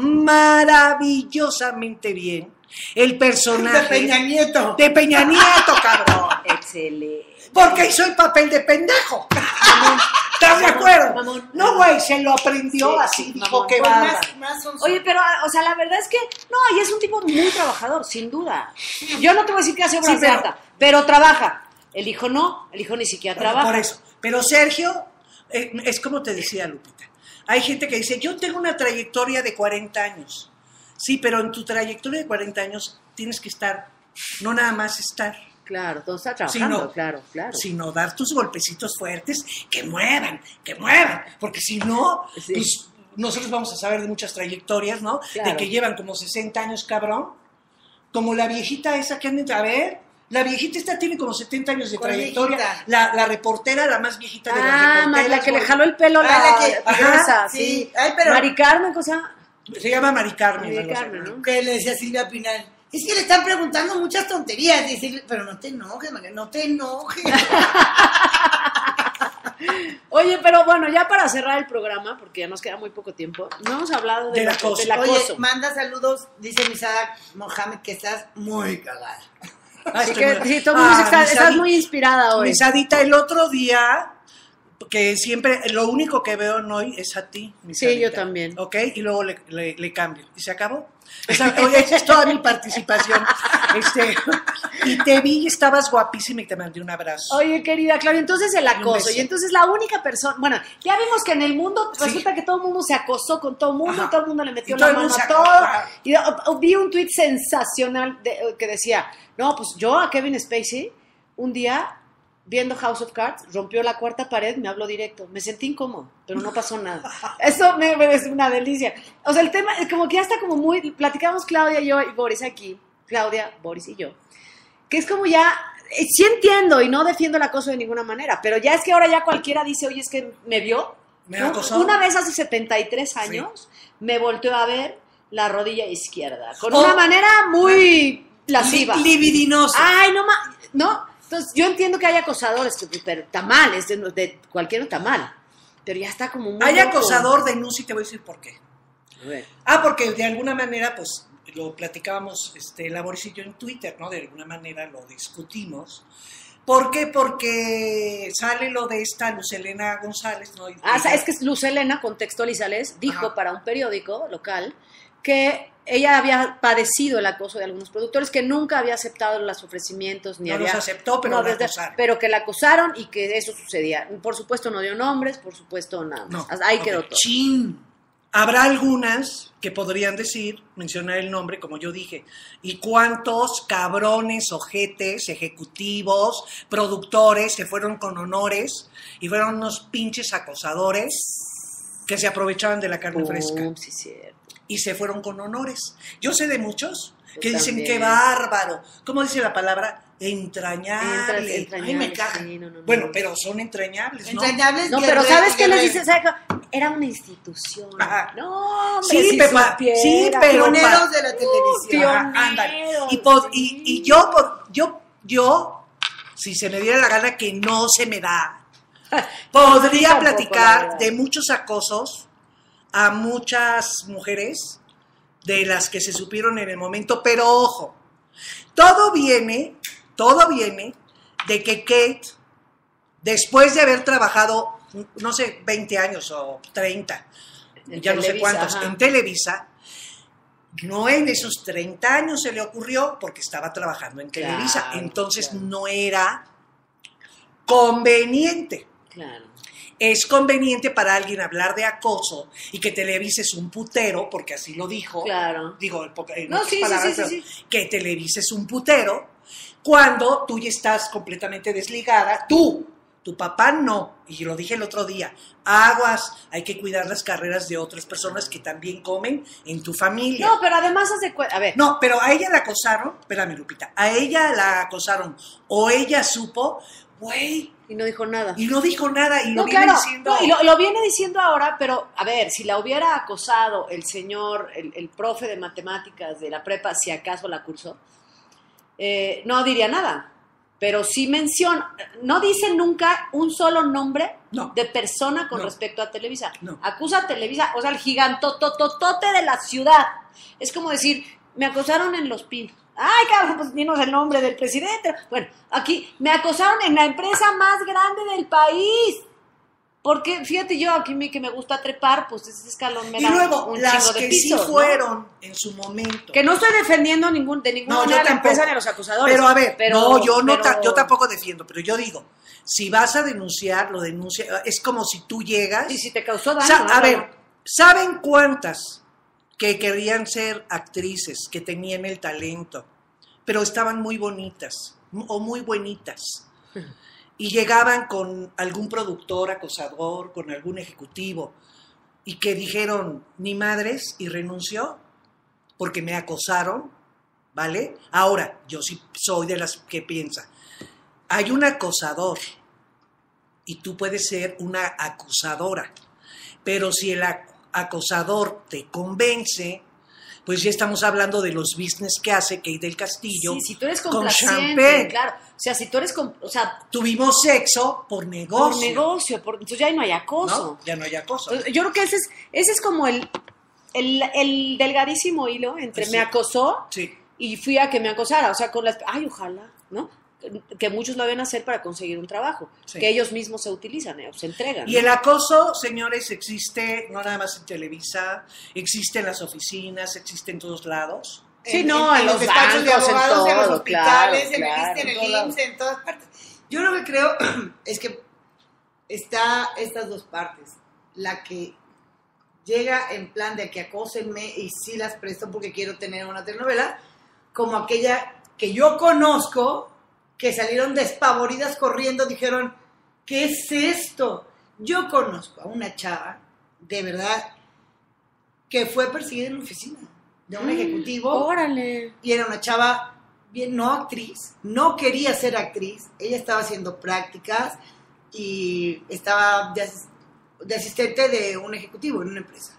maravillosamente bien el personaje De Peña Nieto. de Peña Nieto, cabrón. Excelente. Porque hizo el papel de pendejo. ¿Estás de acuerdo? Mamón. No, güey, se lo aprendió Sí, así, sí, dijo mamón. que Pues va. más, más son- Oye, pero, o sea, la verdad es que, no, y es un tipo muy trabajador, sin duda. Yo no te voy a decir que hace obras Sí, de pero- arte, pero trabaja. El hijo no, el hijo ni siquiera Bueno, trabaja. por eso. Pero Sergio, eh, es como te decía Lupita. Hay gente que dice, yo tengo una trayectoria de cuarenta años. Sí, pero en tu trayectoria de cuarenta años tienes que estar, no nada más estar, Claro, todo está trabajando, Sí, no. claro, claro. sino dar tus golpecitos fuertes que muevan, que muevan. Porque si no, Sí. pues nosotros vamos a saber de muchas trayectorias, ¿no? Claro. De que llevan como sesenta años, cabrón. Como la viejita esa que anda, a ver, la viejita esta tiene como setenta años de ¿Cuál trayectoria. viejita? La, la reportera, la más viejita de las Ah, reporteras. más la que le güey. jaló el pelo Ah, la, la que- la tigresa, ajá, sí. sí. Ay, pero- Mari Carmen, cosa. Se llama Mari Carmen. Mari algo así, Carmen, ¿no? Que le decía Silvia Pinal. Es que le están preguntando muchas tonterías. Dice, pero no te enojes, María, no te enojes. Oye, pero bueno, ya para cerrar el programa, porque ya nos queda muy poco tiempo, no hemos hablado de Del la- acoso. del acoso. Oye, manda saludos, dice Misada Mohamed, que estás muy cagada. Ay, Así estoy que muy- sí, todo el mundo Ah, está- mis estás adi- muy inspirada hoy. Misadita, el otro día, que siempre, lo único que veo en hoy es a ti, Misadita. Sí, yo también. ¿Ok? Y luego le, le- le cambio. ¿Y se acabó? Esa, oye, esa es toda mi participación. Este, y te vi y estabas guapísima y te mandé un abrazo. Oye, querida Claudia, entonces el un acoso. beso. Y entonces la única persona, bueno, ya vimos que en el mundo Sí. resulta que todo el mundo se acosó con todo el mundo, Ajá. y todo el mundo le metió Y todo la el mano mundo a se todo. acosó, ajá. Y uh, uh, vi un tuit sensacional de- que decía, no, pues yo a Kevin Spacey, un día, viendo House of Cards, rompió la cuarta pared, me habló directo. Me sentí incómodo, pero no pasó nada. Eso me, me es una delicia. O sea, el tema es como que ya está como muy... Platicamos Claudia, yo y Boris aquí. Claudia, Boris y yo. Que es como ya... eh, Sí entiendo y no defiendo el acoso de ninguna manera, pero ya es que ahora ya cualquiera dice, oye, es que me vio. Me ¿no? acosó. Una vez hace setenta y tres años me volteó a ver la rodilla izquierda, con Oh. una manera muy lasciva. Li- libidinoso. Ay, no ma... No, entonces yo entiendo que hay acosadores, que- pero está mal, es de, de cualquiera está mal. Pero ya está como muy... Hay loco. acosador, denuncia y te voy a decir por qué. A ver. Ah, porque de alguna manera, pues, lo platicábamos, este, la Boris y yo en Twitter, ¿no? De alguna manera lo discutimos. ¿Por qué? Porque sale lo de esta Luz Helena González, ¿no? Ah, o sea, es que Luz Helena, contextualizales, dijo Ajá. para un periódico local que ella había padecido el acoso de algunos productores, que nunca había aceptado los ofrecimientos, ni No había... los aceptó, pero no, la desde- acosaron. pero que la acosaron y que eso sucedía. Por supuesto no dio nombres, por supuesto nada más. No, Ahí ok. quedó todo. Chin. Habrá algunas que podrían decir, mencionar el nombre, como yo dije, y cuántos cabrones, ojetes, ejecutivos, productores se fueron con honores y fueron unos pinches acosadores que se aprovechaban de la carne Pum, fresca. Sí, cierto. Y se fueron con honores. Yo sé de muchos que Yo dicen también. qué bárbaro. ¿Cómo dice la palabra? Entrañable. Entra- entrañable, Ay, me caga. sí, no, no, no. Bueno, pero son entrañables, ¿no? Entrañables. No, pero guerreros, ¿sabes qué les guerreros. dice? ¿Sabe qué? Era una institución. Ajá. No, hombre, Sí, si Pepa, supiera. sí, pero Pioneros pa- de la televisión. Pioneros. Ajá, ándale. Y, por- y, y yo, por, yo, yo, si se me diera la gana, que no se me da, podría Tampoco, la platicar verdad. de muchos acosos a muchas mujeres de las que se supieron en el momento, pero ojo, todo viene, todo viene de que Kate, después de haber trabajado, no sé, veinte años o treinta, En ya no sé Televisa, cuántos, ajá. en Televisa, no en esos treinta años se le ocurrió porque estaba trabajando en Televisa, Claro, entonces claro. no era conveniente. Claro. Es conveniente para alguien hablar de acoso y que Televisa es un putero, porque así lo dijo. Claro. Digo, en poca- en No, otras sí, sí, palabras, sí, sí, pero sí. que Televisa es un putero, cuando tú ya estás completamente desligada, tú, tu papá no, y lo dije el otro día, aguas, hay que cuidar las carreras de otras personas que también comen en tu familia. No, pero además hace cuenta. A ver. No, pero a ella la acosaron, espérame Lupita, a ella la acosaron, o ella supo, güey, Y no dijo nada. y no dijo nada, y lo No, viene claro, diciendo. no, y lo, lo viene diciendo ahora, pero a ver, si la hubiera acosado el señor, el, el profe de matemáticas de la prepa, si acaso la cursó, eh, no diría nada. Pero sí menciona, no dice nunca un solo nombre No. de persona con No. respecto a Televisa. No. Acusa a Televisa, o sea, el gigantotototote de la ciudad. Es como decir, me acosaron en Los Pinos. Ay, cabrón, pues dinos el nombre del presidente. Bueno, aquí me acosaron en la empresa más grande del país. Porque, fíjate, yo aquí me, que me gusta trepar, pues ese escalón me Y da luego, un las chingo de que pisos, sí ¿no? fueron en su momento. Que no estoy defendiendo ningún, de ninguna No, yo manera a la tampoco. empresa ni a los acusadores. Pero a ver, pero- no, yo no, pero- ta- yo tampoco defiendo, pero yo digo, si vas a denunciar, lo denuncia, es como si tú llegas. Y si te causó daño. Sa- ¿no? a ver, ¿saben cuántas que querían ser actrices, que tenían el talento, pero estaban muy bonitas o muy buenitas? Y llegaban con algún productor acosador, con algún ejecutivo, y que dijeron, ni madres, y renunció, porque me acosaron, ¿vale? Ahora, yo sí soy de las que piensa, hay un acosador, y tú puedes ser una acusadora, pero si el ac- acosador te convence, pues ya estamos hablando de los business que hace Kate del Castillo. Sí, si tú eres con complaciente, Champagne. claro. O sea, si tú eres, com- o sea, Tuvimos sexo por negocio. por negocio, por, entonces ya ahí no hay acoso. ¿No? Ya no hay acoso. Entonces, yo creo que ese es, ese es como el, el, el delgadísimo hilo entre Sí. me acosó Sí. y fui a que me acosara. O sea, con las, ay, ojalá, ¿no? Que muchos lo deben hacer para conseguir un trabajo, Sí. que ellos mismos se utilizan, eh, se entregan. Y ¿no? el acoso, señores, existe no nada más en Televisa, existe en las oficinas, existe en todos lados. Sí, no, en los despachos de bancos, en abogados, en los todo, hospitales, claro, en el claro, ISSSTE, en en el todos lados. IMSS, en todas partes. Yo lo que creo es que está estas dos partes. La que llega en plan de que acósenme y sí las presto porque quiero tener una telenovela, como aquella que yo conozco, que salieron despavoridas corriendo, dijeron, ¿qué es esto? Yo conozco a una chava, de verdad, que fue perseguida en la oficina de un ejecutivo. Órale. Y era una chava, bien, no actriz, no quería ser actriz, ella estaba haciendo prácticas y estaba de, asis- de asistente de un ejecutivo en una empresa.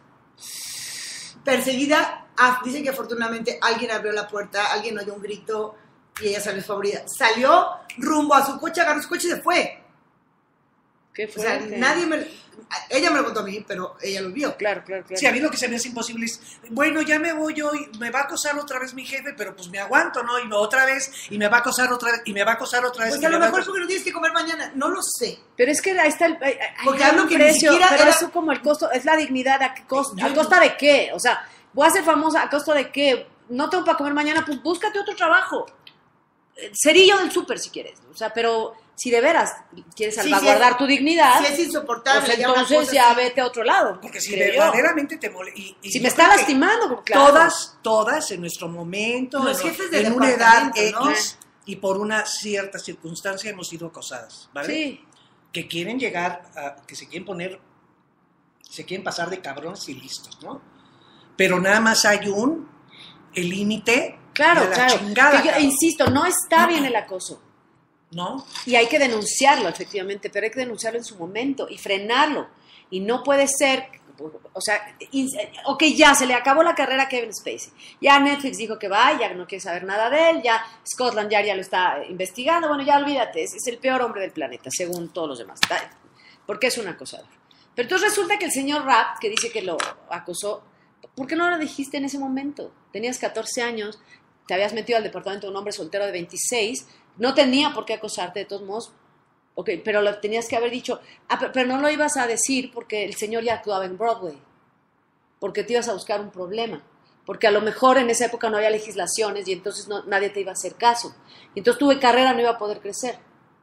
Perseguida, ah, dicen que afortunadamente alguien abrió la puerta, alguien oyó un grito y ella salió desfavorida. Salió rumbo a su coche, agarró su coche y se fue. Qué O sea, fuerte. nadie me... Ella me lo contó a mí, pero ella lo vio. Claro, claro, claro. Sí, a mí lo que se me hace imposible es, bueno, ya me voy hoy, me va a acosar otra vez mi jefe, pero pues me aguanto, ¿no? Y no otra vez, y me va a acosar otra vez, y me va a acosar otra vez. Pues y a me lo va mejor acosar- porque no tienes que comer mañana, no lo sé. Pero es que ahí está el, hay- hay Porque un hablo que ni precio, siquiera pero era- eso como el costo, es la dignidad, ¿a qué costa? Yo ¿A no- costa de qué? O sea, voy a ser famosa, ¿a costa de qué? No tengo para comer mañana, pues búscate otro trabajo. Eh, Cerillo del súper si quieres, o sea, pero si de veras quieres Sí, salvaguardar sí es- tu dignidad, Si es insoportable, pues ya una entonces cosa ya así. vete a otro lado. Porque si creo yo. verdaderamente te molesta. Si me está lastimando, pues, claro. Todas, todas en nuestro momento, Los en, jefes de en una edad departamento, ¿no? X y por una cierta circunstancia hemos sido acosadas, ¿vale? Sí. Que quieren llegar a, que se quieren poner Se quieren pasar de cabrones y listos, ¿no? Pero nada más hay un, el límite Claro, de la claro. chingada. Yo, insisto, no está bien el acoso. ¿No? Y hay que denunciarlo, efectivamente, pero hay que denunciarlo en su momento y frenarlo. Y no puede ser, o sea, ok, ya se le acabó la carrera a Kevin Spacey. Ya Netflix dijo que va, ya no quiere saber nada de él, ya Scotland Yard ya lo está investigando. Bueno, ya olvídate, es, es el peor hombre del planeta, según todos los demás, porque es un acosador. Pero entonces resulta que el señor Rapp, que dice que lo acosó, ¿por qué no lo dijiste en ese momento? Tenías catorce años, te habías metido al departamento de un hombre soltero de veintiséis, no tenía por qué acosarte, de todos modos, ok, pero lo tenías que haber dicho, ah, pero, pero no lo ibas a decir porque el señor ya actuaba en Broadway, porque te ibas a buscar un problema, porque a lo mejor en esa época no había legislaciones y entonces no, nadie te iba a hacer caso, y entonces tu carrera no iba a poder crecer,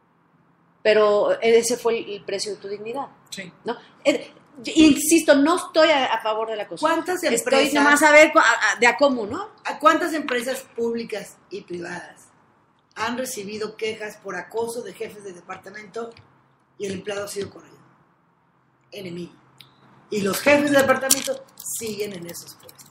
pero ese fue el, el precio de tu dignidad, Sí. ¿no? Eh, Insisto, no estoy a, a favor de la cosa. ¿Cuántas Estoy empresas? nomás a ver a, a, de a cómo, ¿no? ¿A cuántas empresas públicas y privadas han recibido quejas por acoso de jefes de departamento y el empleado ha sido corrido? Enemigo. Y los jefes de departamento siguen en esos puestos.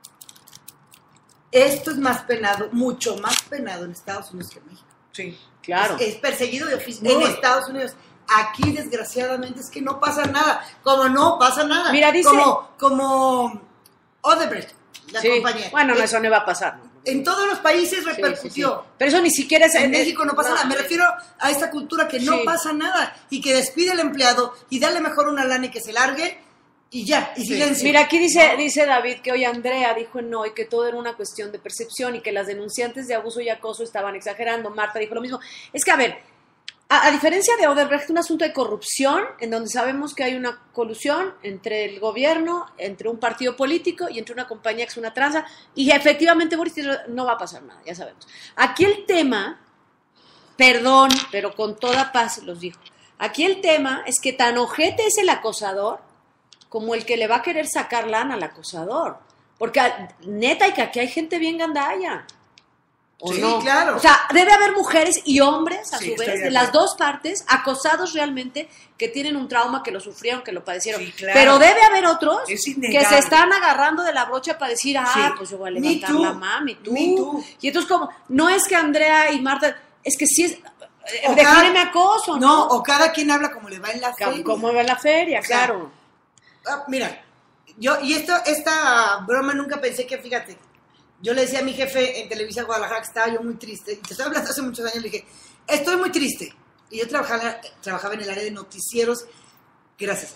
Esto es más penado, mucho más penado en Estados Unidos que en México. Sí. Claro. Es, es perseguido de oficio en Estados Unidos. Aquí, desgraciadamente, es que no pasa nada. Como no pasa nada. Mira, dice... Como, como Odebrecht, la sí. compañía. Bueno, no, Eh, eso no iba a pasar. En todos los países repercutió. Sí, sí, sí. Pero eso ni siquiera es... En es, México no pasa no, nada. Me refiero a esta cultura que no sí. pasa nada y que despide al empleado y dale mejor una lana y que se largue y ya, y Sí. silencio. Mira, aquí dice, ¿no? dice David que hoy Andrea dijo en Hoy que todo era una cuestión de percepción y que las denunciantes de abuso y acoso estaban exagerando. Marta dijo lo mismo. Es que, a ver... A, a diferencia de Odebrecht, un asunto de corrupción, en donde sabemos que hay una colusión entre el gobierno, entre un partido político y entre una compañía que es una tranza, y efectivamente Boris no va a pasar nada, ya sabemos. Aquí el tema, perdón, pero con toda paz los dijo, aquí el tema es que tan ojete es el acosador como el que le va a querer sacar lana al acosador. Porque neta, y que aquí hay gente bien gandalla. ¿O Sí, no? claro. O sea, debe haber mujeres y hombres, a Sí, su estoy vez, de de las acuerdo. dos partes, acosados realmente, que tienen un trauma, que lo sufrieron, que lo padecieron. Sí, claro. Pero debe haber otros Es que innegable. se están agarrando de la brocha para decir, ah, Sí. pues yo voy a Me levantar too. la mami, tú. Me too. Y entonces como, no es que Andrea y Marta, es que sí es, O defíneme cada- acoso, ¿no? No, o cada quien habla como le va en la Como- feria. Como va la feria, O sea, claro. Ah, mira, yo, y esto, esta broma nunca pensé que, fíjate, yo le decía a mi jefe en Televisa Guadalajara que estaba yo muy triste, y te estoy hablando hace muchos años, le dije, estoy muy triste. Y yo trabajaba, trabajaba en el área de noticieros, gracias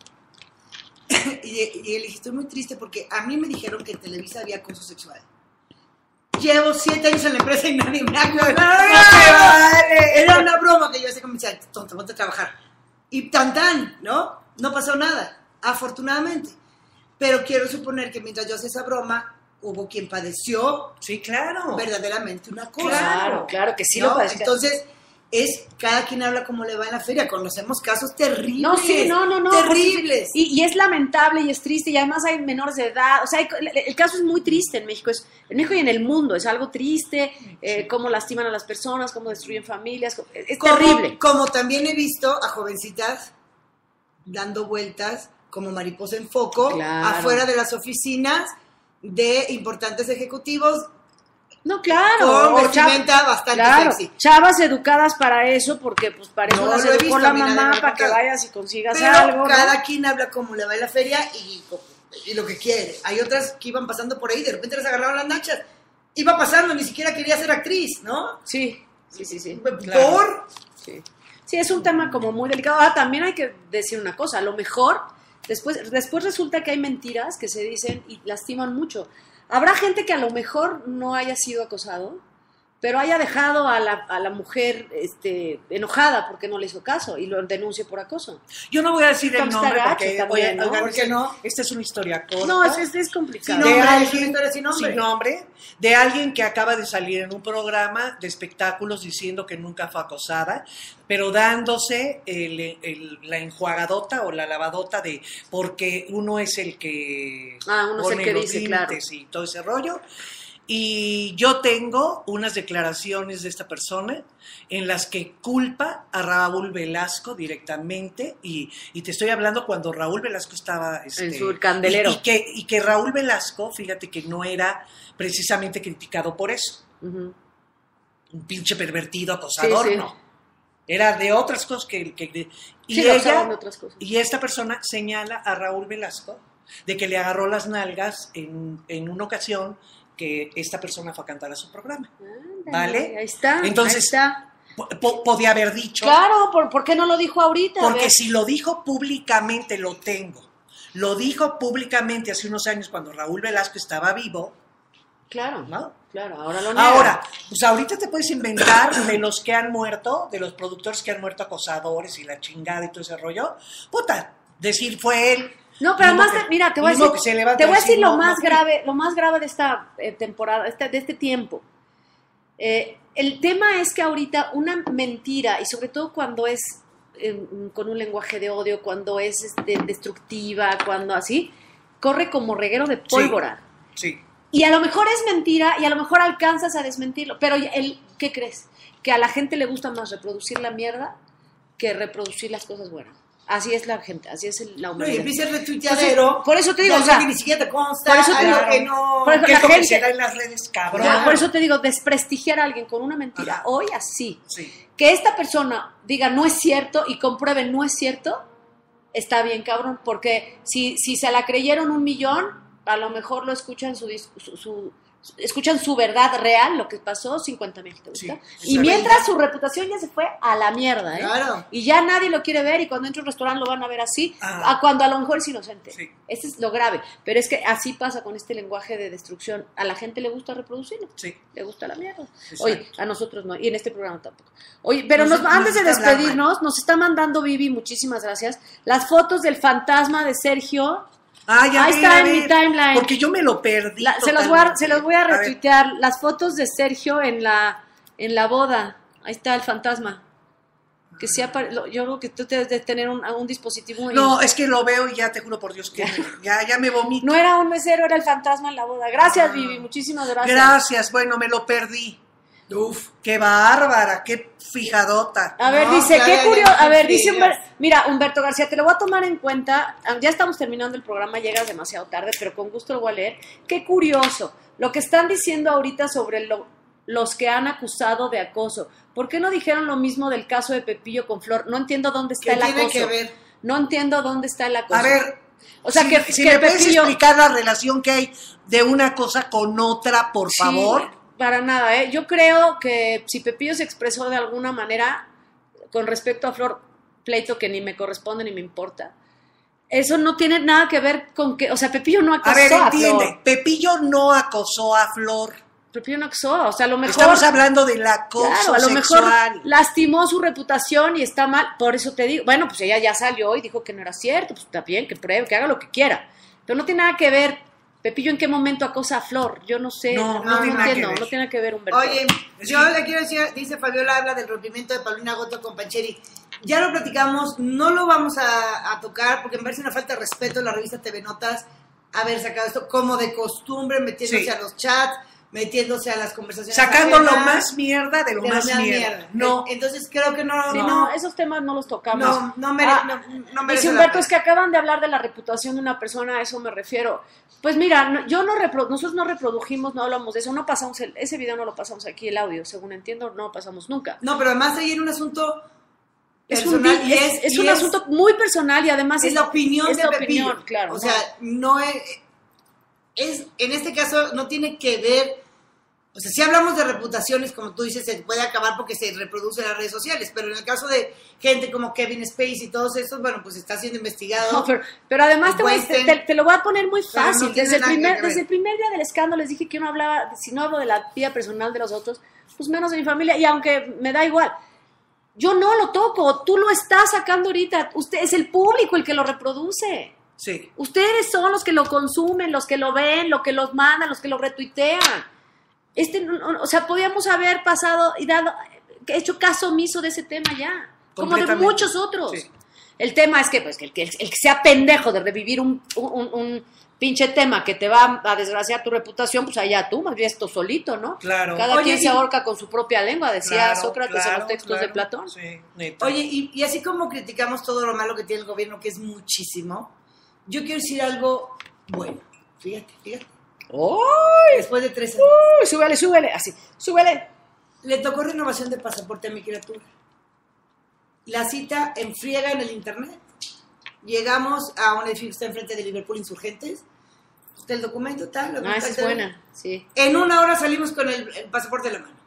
a Dios. y, y le dije, estoy muy triste porque a mí me dijeron que en Televisa había acoso sexual. Llevo siete años en la empresa y nadie me ha aclarado. Era una broma que yo hacía con mi chat, tonto, ponte a trabajar. Y tan tan, ¿no? No pasó nada, afortunadamente. Pero quiero suponer que mientras yo hacía esa broma, hubo quien padeció Sí, claro. verdaderamente una cosa. Claro, claro que sí ¿no? lo padeció. Entonces, es cada quien habla como le va en la feria. Conocemos casos terribles. No, sí, no, no, no. Terribles. Y, y es lamentable y es triste y además hay menores de edad. O sea, hay- el, el caso es muy triste en México. Es, en México y en el mundo es algo triste. Eh, cómo lastiman a las personas, cómo destruyen familias. Es, es como, terrible. Como también he visto a jovencitas dando vueltas como mariposa en foco Claro. afuera de las oficinas de importantes ejecutivos No, claro. con o vestimenta chav- bastante claro, sexy. Chavas educadas para eso, porque pues para eso No las lo he educó visto, la a mí nadie mamá me ha para que contado. vayas y consigas Pero algo. ¿no? cada quien habla como le va en la feria y, y lo que quiere. Hay otras que iban pasando por ahí, de repente les agarraron las nachas. Iba pasando, ni siquiera quería ser actriz, ¿no? Sí, sí, sí, sí. ¿Por? Claro. Sí. Sí, es un tema como muy delicado. Ah, también hay que decir una cosa, a lo mejor después, después resulta que hay mentiras que se dicen y lastiman mucho. Habrá gente que a lo mejor no haya sido acosado, pero haya dejado a la, a la mujer este, enojada porque no le hizo caso y lo denuncie por acoso. Yo no voy a decir el Consta nombre gacho porque, también, oye, ¿no? oigan, ¿Por qué no? esta es una historia corta. No, es, es, es Sin complicado. nombre, de es una alguien historia sin nombre. sin nombre, de alguien que acaba de salir en un programa de espectáculos diciendo que nunca fue acosada, pero dándose el- el- la enjuagadota o la lavadota de porque uno es el que Ah, uno es el pone que los dice, límites claro. y todo ese rollo. Y yo tengo unas declaraciones de esta persona en las que culpa a Raúl Velasco directamente, y, y te estoy hablando cuando Raúl Velasco estaba... Este, en su candelero. Y, y, que, y que Raúl Velasco, fíjate que no era precisamente criticado por eso. Uh-huh. Un pinche pervertido, acosador, sí, sí. no. Era de otras cosas que... que de, y, sí, ella, de otras cosas. Y esta persona señala a Raúl Velasco de que le agarró las nalgas en, en una ocasión que esta persona fue a cantar a su programa. Ah, ¿vale? Ahí está. Entonces, ahí está. Po- podía haber dicho. Claro, ¿por, ¿por qué no lo dijo ahorita? Porque si lo dijo públicamente, lo tengo. Lo dijo públicamente hace unos años cuando Raúl Velasco estaba vivo. Claro, ¿no? Claro, ahora lo niega. Ahora, pues ahorita te puedes inventar de los que han muerto, de los productores que han muerto acosadores y la chingada y todo ese rollo. Puta, decir fue él. No, pero además, que, mira, te voy a decir, te voy a decir lo no, más no, grave, lo más grave de esta eh, temporada, este, de este tiempo. Eh, el tema es que ahorita una mentira, y sobre todo cuando es eh, con un lenguaje de odio, cuando es este, destructiva, cuando así, corre como reguero de pólvora. Sí, sí. Y a lo mejor es mentira y a lo mejor alcanzas a desmentirlo, pero el, ¿qué crees? Que a la gente le gusta más reproducir la mierda que reproducir las cosas buenas. Así es la gente, así es el, la humanidad. No, y empieza el retuiteadero. Por eso te digo, o sea, que ni siquiera te consta, por eso te algo digo, que no... por eso que la es lo gente, que se da en las redes, cabrón. Por, por eso te digo, desprestigiar a alguien con una mentira, Ajá. hoy así. Sí. Que esta persona diga no es cierto y compruebe no es cierto, está bien, cabrón, porque si, si se la creyeron un millón, a lo mejor lo escuchan su, su, su escuchan su verdad real, lo que pasó, cincuenta mil, ¿te gusta? Sí, y mientras su reputación ya se fue a la mierda, ¿eh? Claro. Y ya nadie lo quiere ver y cuando entra a un restaurante lo van a ver así, ah. a cuando a lo mejor es inocente. Sí. Ese es lo grave, pero es que así pasa con este lenguaje de destrucción. A la gente le gusta reproducirlo, sí. le gusta la mierda. Exacto. Oye, a nosotros no, y en este programa tampoco. Oye, pero nos, nos, antes nos de despedirnos, nos está mandando Vivi, muchísimas gracias, las fotos del fantasma de Sergio. Ah, ya Ahí vi, está en ver, mi timeline. Porque yo me lo perdí. La, se, los voy a, se los voy a retuitear. A las fotos de Sergio en la, en la boda. Ahí está el fantasma. Que sea, yo creo que tú debes de tener un, un dispositivo. No, en... es que lo veo y ya te juro por Dios que ya, ya me vomito. No era un mesero, era el fantasma en la boda. Gracias, ah, Vivi, muchísimas gracias. Gracias, bueno, me lo perdí. Uf, qué bárbara, qué fijadota. A ver, no, dice, claro, qué curioso. A ver, dice, Humber, mira, Humberto García, te lo voy a tomar en cuenta. Ya estamos terminando el programa, llegas demasiado tarde, pero con gusto lo voy a leer. Qué curioso lo que están diciendo ahorita sobre lo, los que han acusado de acoso. ¿Por qué no dijeron lo mismo del caso de Pepillo con Flor? No entiendo dónde está el acoso. ¿Qué tiene que ver? No entiendo dónde está el acoso. A ver, o sea, si, que, si que me puedes Pepillo... explicar la relación que hay de una cosa con otra, por Sí, favor. Para nada, ¿eh? Yo creo que si Pepillo se expresó de alguna manera con respecto a Flor, pleito que ni me corresponde ni me importa, eso no tiene nada que ver con que, o sea, Pepillo no acosó a, a ver, entiende, Flor. Pepillo no acosó a Flor. Pepillo no acosó, o sea, a lo mejor... Estamos hablando del acoso claro, a lo sexual. mejor lastimó su reputación y está mal, por eso te digo, bueno, pues ella ya salió y dijo que no era cierto, pues está bien, que pruebe, que haga lo que quiera, pero no tiene nada que ver. Pepillo, ¿en qué momento acosa a Flor? Yo no sé, no, no, no, no, tiene no entiendo, no tiene que ver, Humberto. Oye, yo le quiero decir, dice Fabiola, habla del rompimiento de Paulina Goto con Pancheri. Ya lo platicamos, no lo vamos a, a tocar porque me parece una falta de respeto a la revista T V Notas haber sacado esto como de costumbre, metiéndose sí. a los chats, metiéndose a las conversaciones. Sacando ajenas, lo más mierda de lo de más mierda. mierda. No. Entonces creo que no... Sí, no, no, esos temas no los tocamos. No, no, mere, ah, no, no merece dice la Humberto, pena. es que acaban de hablar de la reputación de una persona, a eso me refiero. Pues mira, no, yo no repro, nosotros no reprodujimos, no hablamos de eso, no pasamos el, ese video no lo pasamos aquí, el audio, según entiendo, no lo pasamos nunca. No, pero además ahí en un asunto es un, personal, es, es, es un es, asunto muy personal y además es, es la opinión es de la Pepillo. opinión, claro. O sea, no es, es, en este caso no tiene que ver, o sea, si hablamos de reputaciones, como tú dices, se puede acabar porque se reproduce en las redes sociales, pero en el caso de gente como Kevin Spacey y todos estos, bueno, pues está siendo investigado. No, pero, pero además te, voy, te, te, te lo voy a poner muy fácil. No desde, el primer, desde el primer día del escándalo les dije que yo no hablaba, si no hablo de la vida personal de los otros, pues menos de mi familia, y aunque me da igual, yo no lo toco, tú lo estás sacando ahorita, usted es el público el que lo reproduce. Sí. Ustedes son los que lo consumen, los que lo ven, los que los mandan, los que lo retuitean. Este, o sea, podíamos haber pasado y dado, hecho caso omiso de ese tema ya, como de muchos otros. Sí. El tema es que, pues, que el, que el que sea pendejo de revivir un, un, un pinche tema que te va a desgraciar tu reputación, pues allá tú, más bien esto solito, ¿no? Claro. Cada Oye, quien y- se ahorca con su propia lengua, decía Claro, Sócrates en claro, los textos claro. de Platón. Sí, neta. Oye, y, y así como criticamos todo lo malo que tiene el gobierno, que es muchísimo, yo quiero decir algo bueno. Fíjate, fíjate. ¡Uy! Después de tres años, ¡Uy! Súbele, súbele, así, súbele. le tocó renovación de pasaporte a mi criatura. La cita en friega en el internet. Llegamos a un edificio que está enfrente de Liverpool Insurgentes. El documento tal. lo Ah, esa es tal. buena, sí. En una hora salimos con el, el pasaporte en la mano.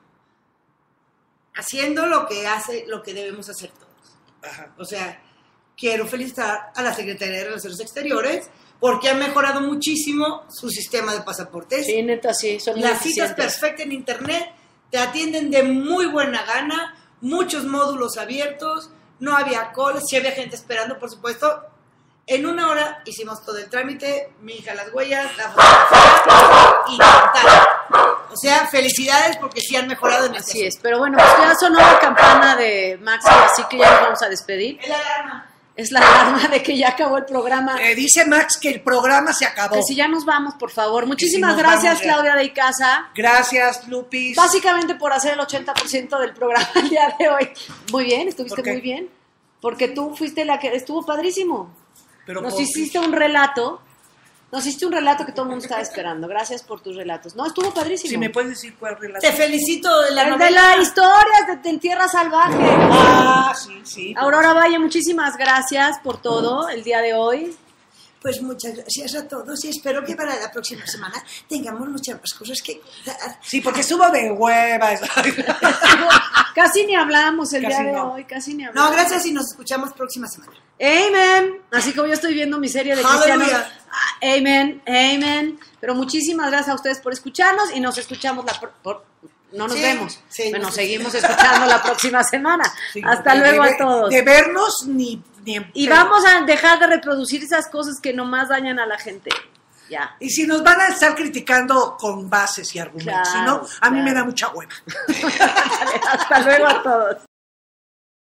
Haciendo lo que hace, lo que debemos hacer todos. Ajá. O sea, quiero felicitar a la Secretaría de Relaciones Exteriores porque ha mejorado muchísimo su sistema de pasaportes. Sí, neta, sí, son muy Las citas eficientes. perfectas en internet, te atienden de muy buena gana, muchos módulos abiertos, no había colas, sí había gente esperando, por supuesto. En una hora hicimos todo el trámite, mi hija las huellas, la fotografía y tal. O sea, felicidades porque sí han mejorado en este Así es, pero bueno, pues ya sonó la campana de Maxi, así que ya nos vamos a despedir. Es la alarma. Es la alarma de que ya acabó el programa. Eh, dice Max que el programa se acabó. Que si ya nos vamos, por favor. Muchísimas nos gracias, vamos ya. Claudia de Icaza. Gracias, Lupis. Básicamente por hacer el ochenta por ciento del programa el día de hoy. Muy bien, estuviste ¿Por qué? muy bien. Porque tú fuiste la que estuvo padrísimo. Pero Nos por- hiciste un relato. Nos hiciste un relato que todo el mundo estaba esperando. Gracias por tus relatos. No, estuvo padrísimo. Si me puedes decir cuál relato. Te felicito de la El de novela. la historia de, de Tierra Salvaje. Ah, sí, sí. Aurora Valle, muchísimas gracias por todo el día de hoy. Pues muchas gracias a todos y espero que para la próxima semana tengamos muchas más cosas que contar. Sí, porque estuvo de huevas. Casi ni hablamos el Casi día de no. hoy, casi ni hablamos. No, gracias y nos escuchamos próxima semana. Amen. Así como yo estoy viendo mi serie de cristianos. Hallelujah. Ah, Amen, amen. Pero muchísimas gracias a ustedes por escucharnos y nos escuchamos la pro- por- no nos Sí, vemos. sí, bueno, nos seguimos escuchando la próxima semana. Sí, Hasta de- luego de- a todos. De vernos ni... ni en Y pedo. vamos a dejar de reproducir esas cosas que nomás dañan a la gente. Ya. Y si nos van a estar criticando con bases y argumentos, Claro, si no, a mí claro. me da mucha hueva. Hasta luego a todos.